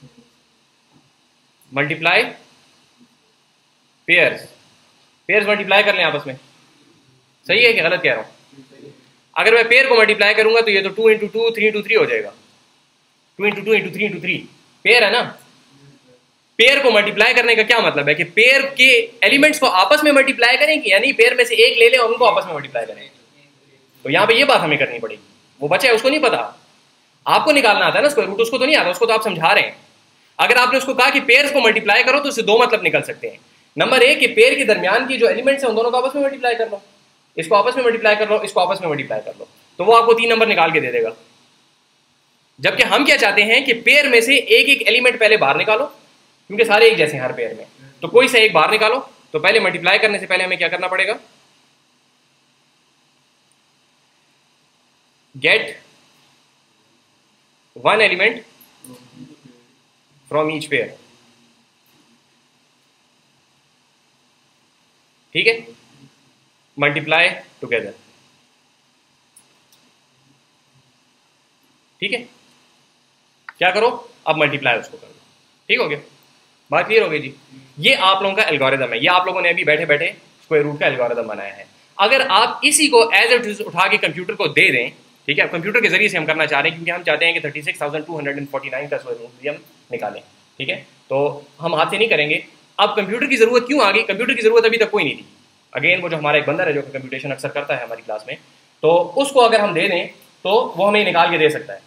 मल्टीप्लाई पेयर्स, पेयर्स मल्टीप्लाई कर लें आपस में, सही है कि गलत कह रहा हूं। अगर मैं पेयर को मल्टीप्लाई करूंगा तो ये तो 2 × 2 3 × 3 हो जाएगा, 2 × 2 × 3 × 3 पेयर है ना। पेयर को मल्टीप्लाई करने का क्या मतलब है कि पेयर के एलिमेंट्स को आपस में मल्टीप्लाई करें कि यानी पेयर में से एक ले लें और उनको आपस में मल्टीप्लाई करें। तो यहां पे ये बात हमें करनी पड़ेगी, वो बच्चा है उसको नहीं पता, आपको निकालना आता है ना स्क्वायर रूट, उसको तो नहीं आता, उसको तो आप समझा रहे हैं। अगर आपने उसको कहा कि पेयर्स को मल्टीप्लाई करो तो उससे 2 मतलब निकल सकते हैं। नंबर 1 कि पेयर के दरमियान की जो एलिमेंट्स हैं उन दोनों को आपस में मल्टीप्लाई कर लो, इसको आपस में मल्टीप्लाई कर लो, इसको आपस में मल्टीप्लाई कर लो, तो वो आपको 3 नंबर निकाल के दे देगा। जबकि हम क्या चाहते हैं कि पेयर में से एक एक एलिमेंट पहले बाहर निकालो, क्योंकि सारे एक जैसे हैं हर पेयर में, तो कोई सा एक बाहर निकालो। तो पहले मल्टीप्लाई करने से पहले हमें क्या करना पड़ेगा, get 1 element from each pair, ठीक है, मल्टीप्लाई टुगेदर, ठीक है। क्या करो, अब मल्टीप्लाई उसको कर दो, ठीक हो गया, बात क्लियर हो गई जी। ये आप लोगों का एल्गोरिदम है, ये आप लोगों ने अभी बैठे बैठे स्क्वायर रूट का एल्गोरिदम बनाया है। अगर आप इसी को एज इट इज उठा के कंप्यूटर को दे दें, ठीक है, कंप्यूटर के जरिए से हम करना चाह रहे हैं क्योंकि हम चाहते हैं कि 36,249 का स्क्वायर रूट हम निकालें, ठीक है। तो हम हाथ से नहीं करेंगे। अब कंप्यूटर की जरूरत क्यों आ गई, कंप्यूटर की जरूरत अभी तक कोई नहीं थी। अगेन वो जो हमारा एक बंदर है जो कंप्यूटेशन अक्सर करता है हमारी क्लास में, तो उसको अगर हम दे दें तो वो हमें निकाल के दे सकता है,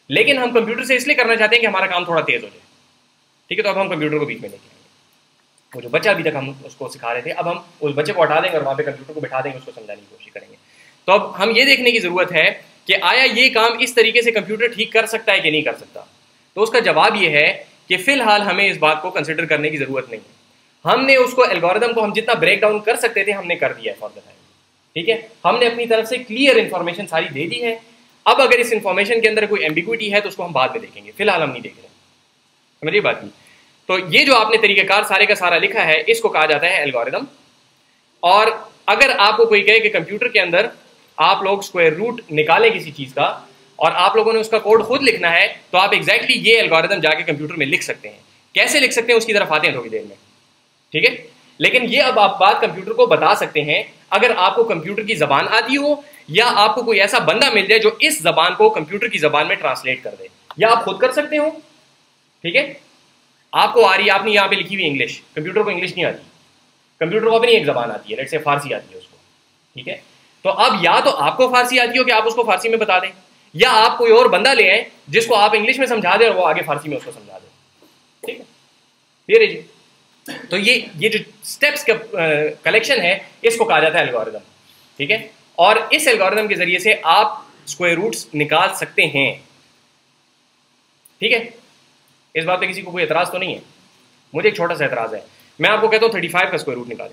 लेकिन हम कंप्यूटर से इसलिए करना चाहते हैं कि हमारा काम थोड़ा तेज हो जाए, ठीक है। तो अब हम कंप्यूटर को बीच में लेके आएंगे। वो जो बच्चा अभी तक हम उसको सिखा रहे थे, अब हम उस बच्चे को हटा देंगे और वहाँ पे कंप्यूटर को बिठा देंगे, उसको समझाने की कोशिश करेंगे। तो अब हम ये देखने की ज़रूरत है कि आया ये काम इस तरीके से कंप्यूटर ठीक कर सकता है कि नहीं कर सकता। तो उसका जवाब ये है कि फ़िलहाल हमें इस बात को कंसिडर करने की ज़रूरत नहीं है। हमने उसको एल्गोरिदम को हम जितना ब्रेक डाउन कर सकते थे हमने कर दिया है फॉर द टाइम, ठीक है। हमने अपनी तरफ से क्लियर इन्फॉर्मेशन सारी दे दी है। अब अगर इस इन्फॉर्मेशन के अंदर कोई एम्बिग्विटी है तो उसको हम बाद में देखेंगे, फिलहाल हम नहीं देख रहे। समझिए बात की। तो ये जो आपने तरीक़ेकार सारे का सारा लिखा है इसको कहा जाता है एल्गोरिदम। और अगर आपको कोई कहे कि कंप्यूटर के अंदर आप लोग स्क्वायर रूट निकालें किसी चीज़ का और आप लोगों ने उसका कोड खुद लिखना है, तो आप एग्जैक्टली ये एल्गोरिदम जाके कंप्यूटर में लिख सकते हैं। कैसे लिख सकते हैं उसकी तरफ आते हैं थोड़ी देर में, ठीक है। लेकिन ये अब आप बात कंप्यूटर को बता सकते हैं अगर आपको कंप्यूटर की ज़बान आती हो या आपको कोई ऐसा बंदा मिल जाए जो इस ज़बान को कंप्यूटर की ज़बान में ट्रांसलेट कर दे, या आप खुद कर सकते हो, ठीक है। आपको आ रही है, आपने यहाँ पे लिखी हुई इंग्लिश, कंप्यूटर को इंग्लिश नहीं आती, कंप्यूटर को अपनी एक ज़बान आती है, लेट्स से फारसी आती है उसको, ठीक है। तो अब या तो आपको फारसी आती हो कि आप उसको फारसी में बता दें, या आप कोई और बंदा ले आए जिसको आप इंग्लिश में समझा दें और वो आगे फारसी में उसको समझा दें, ठीक है। क्लियर है जी। तो ये जो स्टेप्स का कलेक्शन है इसको कहा जाता है एल्गोरिदम, ठीक है। और इस एल्गोरिदम के जरिए से आप स्क्वायर रूट्स निकाल सकते हैं, ठीक है। इस बात पे किसी को कोई एतराज़ तो नहीं है? मुझे एक छोटा सा एतराज़ है। मैं आपको कहता हूँ 35 का स्क्वायर रूट निकालें,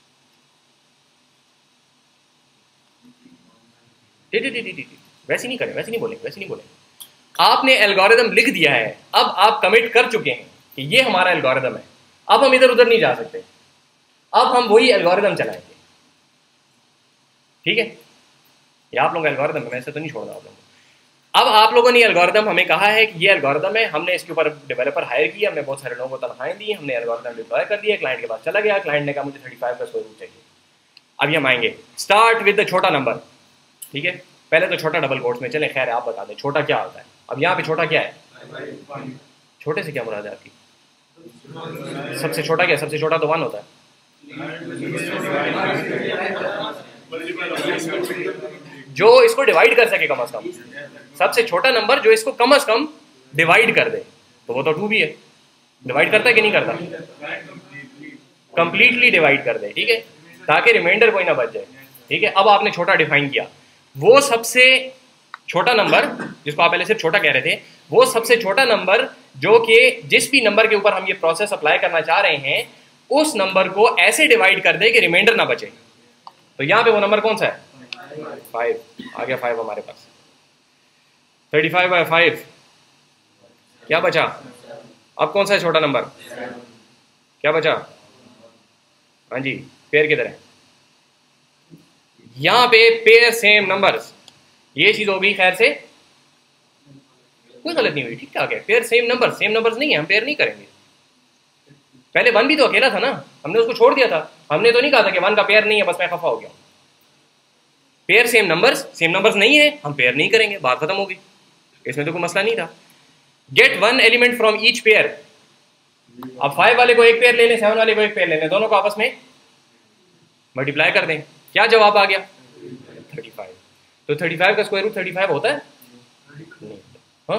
वैसे नहीं करें, वैसे नहीं बोलेंगे, वैसे नहीं बोलेंगे। आपने एल्गोरिदम लिख दिया है, अब आप कमिट कर चुके हैं कि ये हमारा एल्गोरिदम है, अब हम इधर उधर नहीं जा सकते, अब हम वही एल्गोरिदम चलाएंगे, ठीक है। ये आप लोग एल्गोरिदम है, मैं ऐसे तो नहीं छोड़ रहा आप लोगों को। अब आप लोगों ने एल्गोरिदम हमें कहा है कि ये एल्गोरिदम है, हमने इसके ऊपर डेवलपर हायर किया, हमने बहुत सारे लोगों को तनख्वाहें दी, हमने एल्गोरिदम डिप्लॉय कर दिया, क्लाइंट के पास चला गया, क्लाइंट ने कहा मुझे 35 का स्क्वायर रूट चाहिए। अब ये हम आएंगे, स्टार्ट विद द छोटा नंबर, ठीक है। पहले तो छोटा डबल कोट्स में चले, खैर आप बता दें छोटा क्या होता है। अब यहाँ पे छोटा क्या है, छोटे से क्या मुराद है आपकी? सबसे छोटा क्या? सबसे छोटा तो 1 होता है। जो इसको डिवाइड कर सके कम अज कम, सबसे छोटा नंबर जो इसको कम अज कम डिवाइड कर दे, तो वो तो 2 भी है। डिवाइड करता है कि नहीं करता? कंप्लीटली डिवाइड कर दे, ठीक है, ताकि रिमाइंडर कोई ना बच जाए, ठीक है। अब आपने छोटा डिफाइन किया, वो सबसे छोटा नंबर जिसको आप पहले सिर्फ छोटा कह रहे थे, वो सबसे छोटा नंबर जो कि जिस भी नंबर के ऊपर हम ये प्रोसेस अप्लाई करना चाह रहे हैं उस नंबर को ऐसे डिवाइड कर दे कि रिमाइंडर ना बचे। तो यहाँ पे वो नंबर कौन सा है? 5। आ गया 5 हमारे पास। 35/5 क्या बचा? अब कौन सा है छोटा नंबर? क्या बचा? हाँ जी, पेयर किधर है? यहाँ पे पेयर सेम नंबर्स, ये चीज हो गई, खैर से कोई गलत नहीं हुई, ठीक ठाक है। पेयर सेम नंबर्स नहीं है, हम पेयर नहीं करेंगे। पहले 1 भी तो अकेला था ना, हमने उसको छोड़ दिया था, हमने तो नहीं कहा था कि 1 का पेयर नहीं है बस मैं खफा हो गया। पेयर सेम नंबर्स नहीं है, हम पेयर नहीं करेंगे, बात खत्म हो गई, इसमें तो कोई मसला नहीं था। Get 1 element from each pair. अब 5 वाले को एक पेयर ले लें, 7 वाले को एक पेयर ले लें, दोनों को आपस में मल्टीप्लाई कर दें, क्या जवाब आ गया? 35। तो 35 का स्क्वायर रूट 35 होता है? नहीं। हाँ,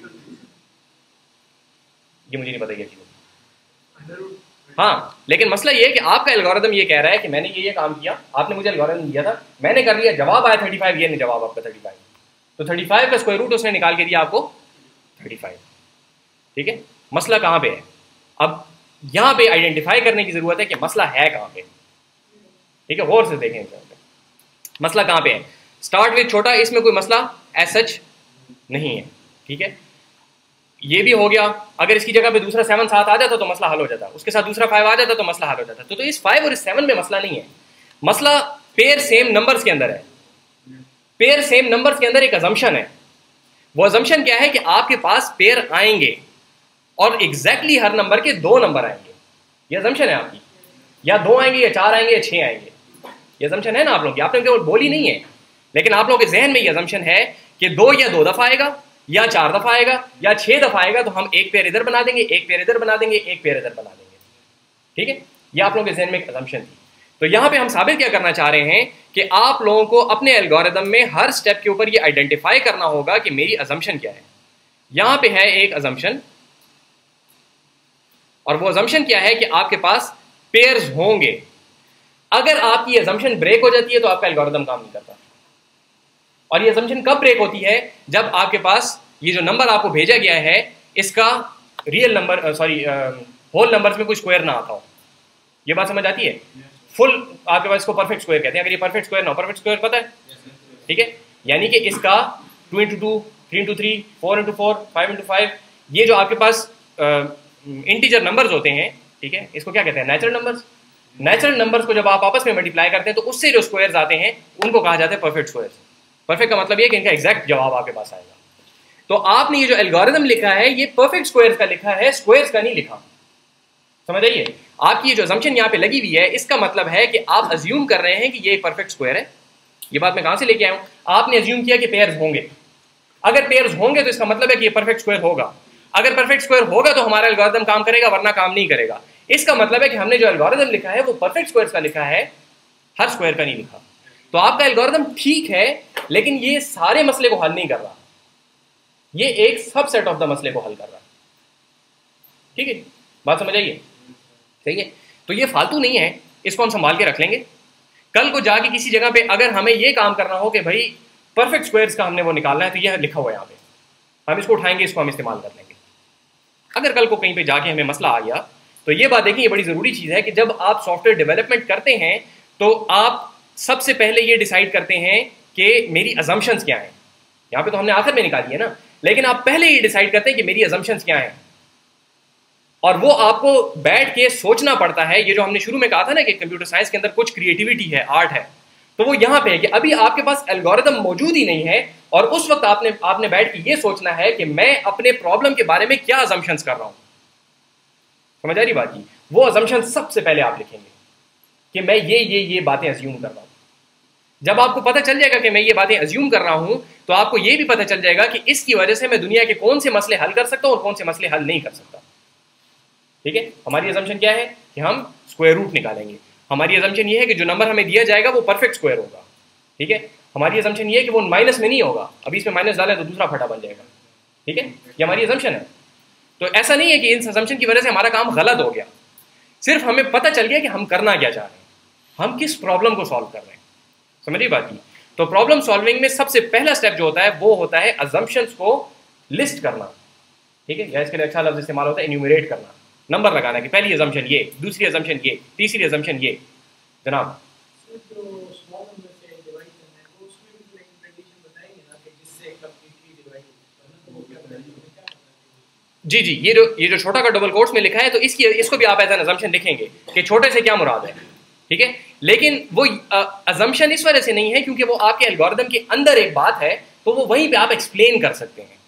ये मुझे नहीं पता ये चीज। हाँ, लेकिन मसला ये है कि आपका एल्गोरिदम ये कह रहा है कि मैंने ये काम किया, आपने मुझे एल्गोरिदम दिया था, मैंने कर लिया, जवाब आया 35, ये नहीं जवाब आपका 35। तो 35 का स्क्वायर रूट उसने निकाल के दिया आपको 35, ठीक है। मसला कहाँ पे है? अब यहाँ पे आइडेंटिफाई करने की जरूरत है कि मसला है कहाँ पे, ठीक है। गौर से देखें मसला कहाँ पे है। स्टार्ट विद छोटा, इसमें कोई मसला एज सच नहीं है, ठीक है। ये भी हो गया, अगर इसकी जगह पे दूसरा 7 साथ आ जाता तो मसला हल हो जाता, उसके साथ दूसरा 5 आ जाता तो मसला हल हो जाता। तो इस 5 और इस 7 में मसला नहीं है, मसला पेयर सेम नंबर्स के अंदर है। पेयर सेम नंबर्स के अंदर एक अजम्पशन है। वो अजम्पशन क्या है कि आपके पास पेयर आएंगे और एग्जैक्टली हर नंबर के 2 नंबर आएंगे, ये अजम्पशन है आपकी। या 2 आएंगे या 4 आएंगे या 6 आएंगे, ये अजम्पशन है ना आप लोग की, आपने केवल बोली नहीं है, लेकिन आप लोगों के जहन में ये अजम्पशन है कि 2 या 2 दफा आएगा या 4 दफा आएगा या 6 दफा आएगा, तो हम एक पेयर इधर बना देंगे, एक पेयर इधर बना देंगे, एक पेयर इधर बना देंगे, ठीक है। ये आप लोगों के जहन में एक अजम्पशन थी। तो यहां पे हम साबित क्या करना चाह रहे हैं कि आप लोगों को अपने एल्गोरिदम में हर स्टेप के ऊपर ये आइडेंटिफाई करना होगा कि मेरी अजम्पशन क्या है। यहां पे है एक अजम्पशन, और वो अजम्पशन क्या है कि आपके पास पेयर्स होंगे। अगर आपकी अजम्पशन ब्रेक हो जाती है तो आपका एल्गोरिदम काम नहीं करता। और ये अजम्पशन कब ब्रेक होती है? जब आपके पास ये जो नंबर आपको भेजा गया है इसका रियल नंबर होल नंबर्स में कोई स्क्वायर ना आता हो। ये बात समझ आती है? फुल आपके पास इसको परफेक्ट स्क्वायर कहते हैं। अगर ये परफेक्ट स्क्वायर ना हो, परफेक्ट स्क्वायर पता है, ठीक है, यानी कि इसका 2 × 2, 3 × 3, 4 × 4, 5 × 5, ये जो आपके पास इंटीजर नंबर्स होते हैं, ठीक है, इसको क्या कहते हैं? Natural numbers. नेचुरल नंबर्स को जब आप आपस में मल्टीप्लाई करते हैं तो उससे जो स्क्वायर्स आते हैं उनको कहा जाता है परफेक्ट स्क्वायर्स। परफेक्ट का मतलब ये कि इनका एग्जैक्ट जवाब आपके पास आएगा। तो आपने ये जो एल्गोरिदम लिखा है ये परफेक्ट स्क्वायर्स का लिखा है, स्क्वायर्स का नहीं लिखा। समझ आइए? आपकी ये जो असम्पशन यहाँ पे लगी हुई है इसका मतलब है कि आप अज्यूम कर रहे हैं कि ये परफेक्ट स्क्वायर है। ये बात मैं कहां से लेके आया हूं? आपने अज्यूम किया कि पेयर्स होंगे। अगर पेयर्स होंगे तो इसका मतलब है कि ये परफेक्ट स्क्वायर होगा। अगर परफेक्ट स्क्वायर होगा तो हमारा एल्गोरिदम काम करेगा, वरना काम नहीं करेगा। इसका मतलब है कि हमने जो एल्गोरिदम लिखा है वो परफेक्ट स्क्वायर्स का लिखा है, हर स्क्वायर का नहीं लिखा। तो आपका एल्गोरिदम ठीक है, लेकिन ये सारे मसले को हल नहीं कर रहा, ये एक सबसेट ऑफ द मसले को हल कर रहा। ठीक है, बात समझ आइए? सही है? तो ये फालतू नहीं है, इसको हम संभाल के रख लेंगे। कल को जाके किसी जगह पे अगर हमें ये काम करना हो कि भाई परफेक्ट स्क्वायर्स का हमने वो निकालना है, तो यह लिखा हुआ है यहाँ पे, हम इसको उठाएंगे, इसको हम इस्तेमाल कर लेंगे। अगर कल को कहीं पे जाके हमें मसला आ गया तो ये बात देखिए, ये बड़ी ज़रूरी चीज़ है कि जब आप सॉफ्टवेयर डेवलपमेंट करते हैं तो आप सबसे पहले ये डिसाइड करते हैं कि मेरी अजम्पशंस क्या हैं। यहाँ पे तो हमने आखिर में निकाली है ना, लेकिन आप पहले ये डिसाइड करते हैं कि मेरी अजम्पशंस क्या हैं, और वो आपको बैठ के सोचना पड़ता है। ये जो हमने शुरू में कहा था ना कि कंप्यूटर साइंस के अंदर कुछ क्रिएटिविटी है, आर्ट है, तो वो यहाँ पे है कि अभी आपके पास एल्गोरिदम मौजूद ही नहीं है, और उस वक्त आपने बैठ के ये सोचना है कि मैं अपने प्रॉब्लम के बारे में क्या अजम्पशंस कर रहा हूँ। समझ आ रही बात की? वो अजम्पशन सबसे पहले आप लिखेंगे कि मैं ये बातें अज्यूम कर रहा हूँ। जब आपको पता चल जाएगा कि मैं ये बातें अज्यूम कर रहा हूं, तो आपको ये भी पता चल जाएगा कि इसकी वजह से मैं दुनिया के कौन से मसले हल कर सकता हूं और कौन से मसले हल नहीं कर सकता। ठीक है? हमारी अजम्पशन क्या है कि हम स्क्वायर रूट निकालेंगे। हमारी अजम्पशन ये है कि जो नंबर हमें दिया जाएगा वो परफेक्ट स्क्वायर होगा। ठीक है? हमारी अजम्पशन ये है कि वो माइनस में नहीं होगा, अभी इसमें माइनस डालें तो दूसरा फटा बन जाएगा। ठीक है? ये हमारी अजम्पशन है। तो ऐसा नहीं है कि इस अजम्पशन की वजह से हमारा काम गलत हो गया, सिर्फ हमें पता चल गया कि हम करना क्या चाह रहे हैं, हम किस प्रॉब्लम को सॉल्व कर रहे हैं। समझिए बात की? तो प्रॉब्लम सॉल्विंग में सबसे पहला स्टेप जो होता है वो होता है अजम्पशंस को लिस्ट करना। ठीक है? या इसके लिए अच्छा लफ्ज इस्तेमाल होता है इन्यूमरेट करना, नंबर लगाना कि पहली अजम्पशन ये, दूसरी अजम्पशन ये, तीसरी अजम्पशन ये। जनाब जी जी, ये जो छोटा का डबल कोट्स में लिखा है, तो इसको भी आप एज एन अजम्पशन लिखेंगे कि छोटे से क्या मुराद है। ठीक है? लेकिन वो अजम्पशन इस वजह से नहीं है क्योंकि वो आपके एल्गोरिदम के अंदर एक बात है, तो वो वहीं पे आप एक्सप्लेन कर सकते हैं।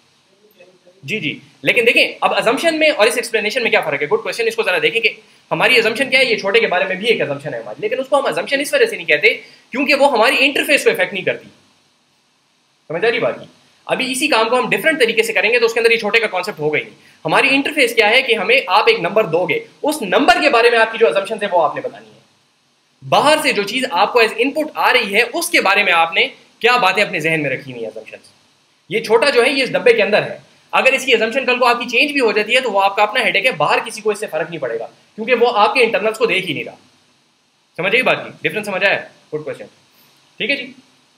जी जी, लेकिन देखें अब अजम्पशन में और इस एक्सप्लेनेशन में क्या फर्क है? Good question. इसको जरा देखें कि हमारी अजम्पशन क्या है। ये छोटे के बारे में भी एक अजम्पशन है हमारी, लेकिन उसको हम अजम्पशन इस वजह से नहीं कहते क्योंकि वो हमारी इंटरफेस को इफेक्ट नहीं करती। समझ आ रही बात की? अभी इसी काम को हम डिफरेंट तरीके से करेंगे तो उसके अंदर ये छोटे का कॉन्सेप्ट होगा ही नहीं। हमारी इंटरफेस क्या है कि हमें आप एक नंबर दोगे, उस नंबर के बारे में आपकी जो अजम्पशन है वो आपने बतानी है। बाहर से जो चीज आपको एज इनपुट आ रही है उसके बारे में आपने क्या बातें अपने जहन में रखी हुई है अजम्पशंस। ये छोटा जो है ये इस डब्बे के अंदर है, अगर इसकी अजम्पशन कल को आपकी चेंज भी हो जाती है तो वो आपका अपना हेडेक है, बाहर किसी को इससे फर्क नहीं पड़ेगा क्योंकि वो आपके इंटरनल्स को देख ही नहीं रहा। समझ आई बात की? डिफरेंस समझ आया? Good question. ठीक है जी,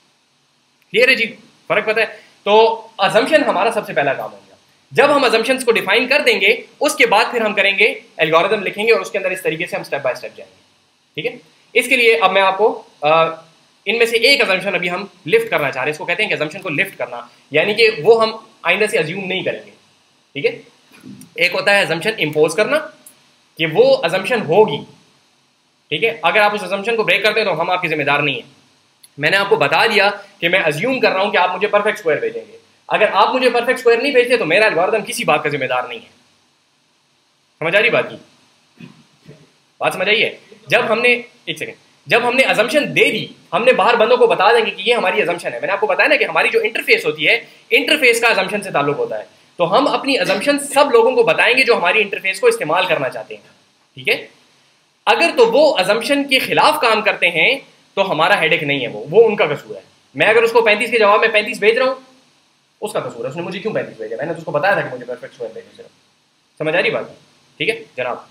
क्लियर है जी? फर्क पता है? तो अजम्पशन हमारा सबसे पहला काम हो गया। जब हम अजम्पशंस को डिफाइन कर देंगे उसके बाद फिर हम करेंगे एल्गोरिदम लिखेंगे और उसके अंदर इस तरीके से हम स्टेप बाय स्टेप जाएंगे। ठीक है? इसके लिए अब मैं आपको इनमें से एक अजम्पशन अभी हम लिफ्ट करना चाह रहे हैं। इसको कहते हैं कि अजम्पशन को लिफ्ट करना, यानी कि वो हम आइंदा से अज्यूम नहीं करेंगे। ठीक है? एक होता है अजम्पशन इंपोज करना कि वो अजम्पशन होगी। ठीक है? अगर आप उस अजम्पशन को ब्रेक करते हैं तो हम आपके जिम्मेदार नहीं है। मैंने आपको बता दिया कि मैं अज्यूम कर रहा हूं कि आप मुझे परफेक्ट स्क्वायर भेजेंगे। अगर आप मुझे परफेक्ट स्क्वायर नहीं भेजते तो मेरा एल्गोरिदम किसी बात का जिम्मेदार नहीं है। समझ आ रही बात की? बात समझ आई है? जब हमने एक सेकंड, जब हमने अजम्पशन दे दी, हमने बाहर बंदों को बता देंगे कि ये हमारी अजम्पशन है। मैंने आपको बताया ना कि हमारी जो इंटरफेस होती है, इंटरफेस का अजम्पशन से ताल्लुक होता है, तो हम अपनी अजम्पशन सब लोगों को बताएंगे जो हमारी इंटरफेस को इस्तेमाल करना चाहते हैं। ठीक है? अगर तो वो अजम्पशन के खिलाफ काम करते हैं तो हमारा हेडेक नहीं है, वो उनका कसूर है। मैं अगर उसको 35 के जवाब में 35 भेज रहा हूं, उसका कसूर है, उसने मुझे क्यों 35 भेजा, मैंने तो उसको बताया था कि मुझे परफेक्ट स्क्वायर भेजो सिर्फ। समझ आ रही बात? ठीक है जनाब।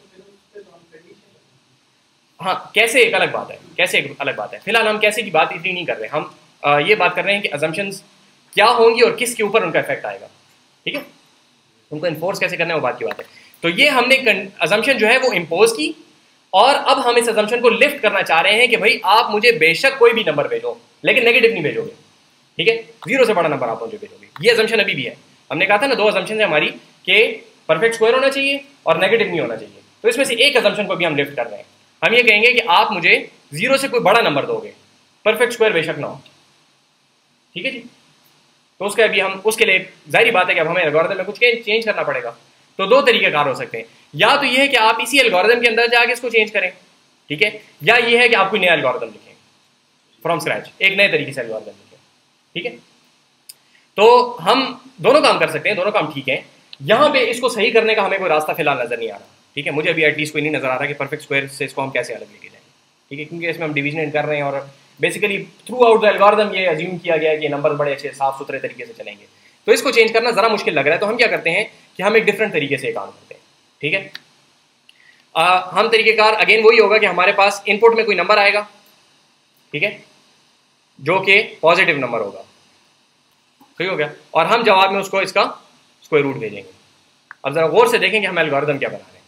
हाँ कैसे एक अलग बात है, कैसे एक अलग बात है। फिलहाल हम कैसे की बात इतनी नहीं कर रहे, हम ये बात कर रहे हैं कि अजम्पशंस क्या होंगी और किसके ऊपर उनका इफेक्ट आएगा। ठीक है, उनको इन्फोर्स कैसे करना है वो बात की बात है। तो ये हमने अजम्पशन जो है वो इम्पोज की, और अब हम इस अजम्पशन को लिफ्ट करना चाह रहे हैं कि भाई आप मुझे बेशक कोई भी नंबर भेजो लेकिन नेगेटिव नहीं भेजोगे। ठीक है, 0 से बड़ा नंबर आप मुझे भेजोगे। ये अजम्पशन अभी भी है। हमने कहा था ना 2 अजम्पशन है हमारी, कि परफेक्ट स्क्वायर होना चाहिए और नेगेटिव नहीं होना चाहिए। तो इसमें से एक अजम्पशन को भी हम लिफ्ट कर रहे हैं। हम ये कहेंगे कि आप मुझे 0 से कोई बड़ा नंबर दोगे, परफेक्ट स्क्वायर बेशक ना हो। ठीक है जी। तो उसके अभी हम उसके लिए जाहिर बात है कि अब हमें एल्गोरिथम में कुछ चेंज करना पड़ेगा। तो 2 तरीके कार हो सकते हैं, या तो ये है कि आप इसी एल्गोरिथम के अंदर जाके इसको चेंज करें, ठीक है, या ये है कि आप कोई नया एल्गोरिथम लिखें फ्रॉम स्क्रैच, एक नए तरीके से एल्गोरिथम लिखें। ठीक है, तो हम दोनों काम कर सकते हैं, दोनों काम ठीक है। यहाँ पे इसको सही करने का हमें कोई रास्ता फिलहाल नजर नहीं आ रहा। ठीक है, मुझे अभी एटलीस्ट कोई नहीं नजर आ रहा कि परफेक्ट स्क्वायर से इसको हम कैसे अलग लेके जाएंगे। ठीक है, क्योंकि इसमें हम डिवीजन कर रहे हैं और basically throughout the algorithm ये अज्यूम किया गया है कि नंबर बड़े अच्छे साफ सुथरे तरीके से चलेंगे। तो इसको चेंज करना जरा मुश्किल लग रहा है। तो हम क्या करते हैं कि हम एक डिफरेंट तरीके से काम करते हैं। ठीक है, हम तरीकेकार अगेन वही होगा कि हमारे पास इनपुट में कोई नंबर आएगा, ठीक है, जो कि पॉजिटिव नंबर होगा। सही हो गया, और हम जवाब में उसको इसका स्क्वायर रूट भेजेंगे। अब जरा गौर से देखेंगे हम एल्गोरिथम क्या बना रहे हैं।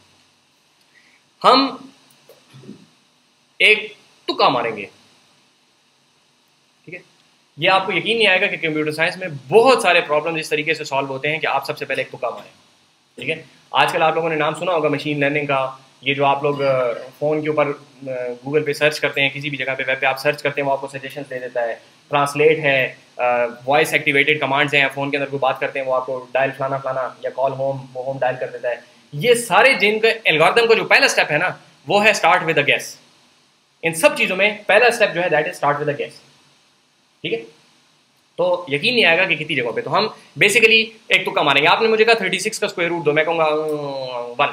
हम एक तुक्का मारेंगे। ठीक है, ये आपको यकीन नहीं आएगा कि कंप्यूटर साइंस में बहुत सारे प्रॉब्लम इस तरीके से सॉल्व होते हैं कि आप सबसे पहले एक तुक्का मारें। ठीक है, आजकल आप लोगों ने नाम सुना होगा मशीन लर्निंग का। ये जो आप लोग फ़ोन के ऊपर गूगल पे सर्च करते हैं, किसी भी जगह पे वेब पे आप सर्च करते हैं, वो आपको सजेशन दे देता है। ट्रांसलेट है, वॉइस एक्टिवेटेड कमांड्स हैं, फ़ोन के अंदर कोई बात करते हैं वो आपको डायल फलाना फलाना या कॉल होम, वो होम डायल कर देता है। ये सारे जिनका एल्गोरिथम का जो पहला स्टेप है ना, वो है स्टार्ट विद अ गेस। इन सब चीज़ों में पहला स्टेप जो है that is start with a guess. ठीक है, तो यकीन नहीं आएगा कि कितनी जगहों पे तो हम बेसिकली एक तुक्का मारेंगे। आपने मुझे कहा 36 का स्क्वायर रूट दो, मैं कहूँगा 1।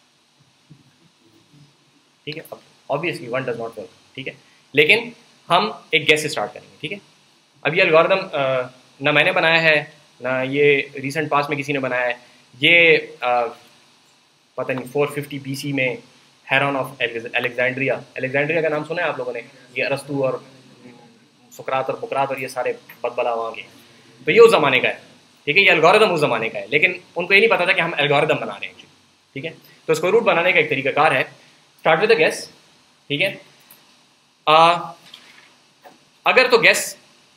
ठीक है, अब ऑब्वियसली 1 डज नॉट वर्क। ठीक है, लेकिन हम एक गेस से स्टार्ट करेंगे। ठीक है, अब ये एल्गोरिथम ना मैंने बनाया है ना ये रिसेंट पास में किसी ने बनाया है। ये पता नहीं 450 BC में हेरॉन ऑफ अलेक्जेंड्रिया का नाम सुना है आप लोगों ने? ये अरस्तु और सुकरात और बुकरात और ये सारे बदबला वहाँ के, तो ये उस ज़माने का है। ठीक है, ये एल्गोरिथम उस ज़माने का है, लेकिन उनको ये नहीं पता था कि हम एल्गोरिथम बना रहे हैं। ठीक है, तो स्क्वायर रूट बनाने का एक तरीकाकार है स्टार्ट विद अ गेस। ठीक है, अगर तो गेस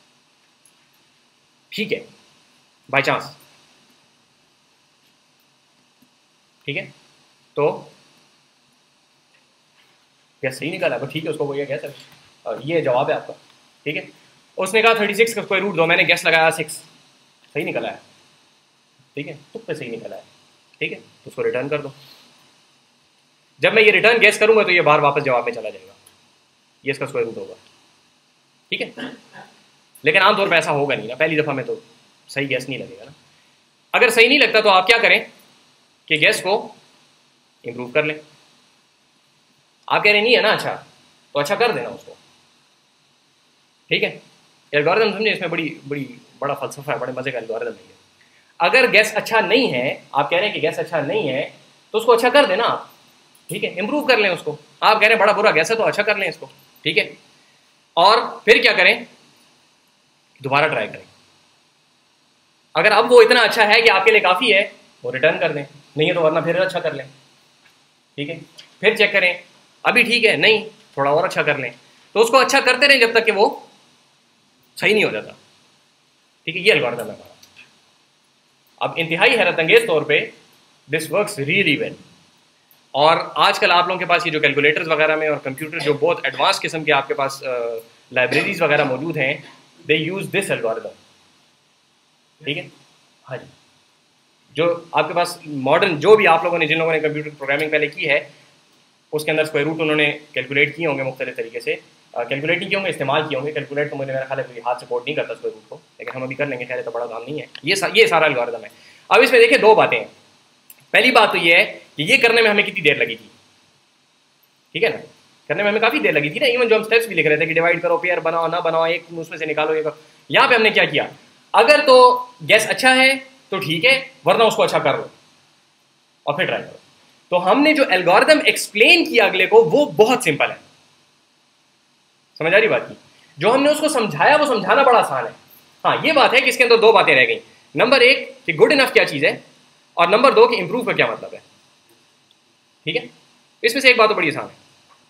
ठीक है बाय चांस, ठीक है, तो गेस सही निकाला तो ठीक है, उसको बोलिए गेस है, ये जवाब है आपका। ठीक है, उसने कहा 36 का स्क्वायर रूट दो, मैंने गेस लगाया 6, सही निकला है। ठीक है, तुक्के सही निकला है। ठीक है, तो उसको रिटर्न कर दो। जब मैं ये रिटर्न गेस करूंगा तो ये बार वापस जवाब में चला जाएगा, ये इसका स्क्वायर रूट होगा। ठीक है, लेकिन आमतौर पर ऐसा होगा नहीं ना, पहली दफ़ा में तो सही गेस नहीं लगेगा ना। अगर सही नहीं लगता तो आप क्या करें कि गेस को इम्प्रूव कर लें। आप कह रहे नहीं है ना अच्छा, तो अच्छा कर देना उसको। ठीक है, एल्गोरिथम समझे, इसमें बड़ा फलसफा है, बड़े मजे का एल्गोरिथम है। अगर गैस अच्छा नहीं है, आप कह रहे हैं कि गैस अच्छा नहीं है, तो उसको अच्छा कर देना आप। ठीक है, इंप्रूव कर लें उसको। आप कह रहे हैं बड़ा बुरा गैस है तो अच्छा कर लें इसको। ठीक है, और फिर क्या करें, दोबारा ट्राई करें। अगर अब वो इतना अच्छा है कि आपके लिए काफ़ी है, वो रिटर्न कर दें, नहीं है तो वरना फिर अच्छा कर लें। ठीक है, फिर चेक करें, अभी ठीक है, नहीं थोड़ा और अच्छा कर लें। तो उसको अच्छा करते रहें जब तक कि वो सही नहीं हो जाता। ठीक है, ये एल्गोरिथम है हमारा। अब इंतहाई हैरत अंगेज तौर पे दिस वर्क्स रियली वेल। और आजकल आप लोगों के पास ये जो कैलकुलेटर्स वगैरह में और कंप्यूटर जो बहुत एडवांस किस्म के आपके पास लाइब्रेरीज वगैरह मौजूद हैं, दे यूज दिस एल्गोरिथम। ठीक है, हाँ जी, जो आपके पास मॉडर्न जो भी आप लोगों ने, जिन लोगों ने कंप्यूटर प्रोग्रामिंग पहले की है, उसके अंदर स्क्वायर रूट उन्होंने कैलकुलेट किए होंगे मुख्तलिफ तरीके से। कैलकुलेट नहीं किए होंगे, इस्तेमाल किए होंगे। कैलकुलेट तो मुझे मेरा ख्याल है कोई हाथ सपोर्ट नहीं करता स्क्वायर रूट को, लेकिन हम अभी कर लेंगे, खैर तो बड़ा काम नहीं है। ये सारा एल्गोरिथम है। अब इसमें देखिए 2 बातें हैं। पहली बात तो ये है कि ये करने में हमें कितनी देर लगी थी। ठीक है ना, करने में हमें काफ़ी देर लगी थी ना। इवन जो हम स्टेप्स भी लिख रहे थे कि डिवाइड करो, पेयर बनाओ ना बनाओ, एक उसमें से निकालो, एक यहाँ पे हमने क्या किया, अगर तो गैस अच्छा है तो ठीक है, वरना उसको अच्छा कर लो और फिर ट्राई करो। तो हमने जो एल्गोरिदम एक्सप्लेन किया अगले को वो बहुत सिंपल है, समझ आ रही बात की? जो हमने उसको समझाया वो समझाना बड़ा आसान है। हाँ, ये बात है कि इसके अंदर दो बातें रह गई। नंबर एक कि गुड इनफ क्या चीज है, और नंबर दो कि इंप्रूव का क्या मतलब है। ठीक है, इसमें से एक बात तो बड़ी आसान है।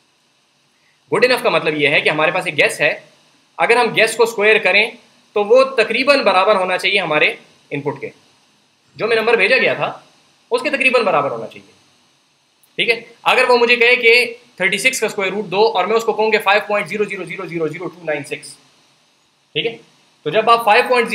गुड इनफ का मतलब यह है कि हमारे पास एक गैस है, अगर हम गैस को स्क्वायर करें तो वो तकरीबन बराबर होना चाहिए हमारे इनपुट के, जो मैं नंबर भेजा गया था उसके तकरीबन बराबर होना चाहिए। ठीक है, अगर वो मुझे कहे कि 36 का स्क्वायर रूट दो और मैं उसको कहूँ कि 5.00000296, ठीक है, तो जब आप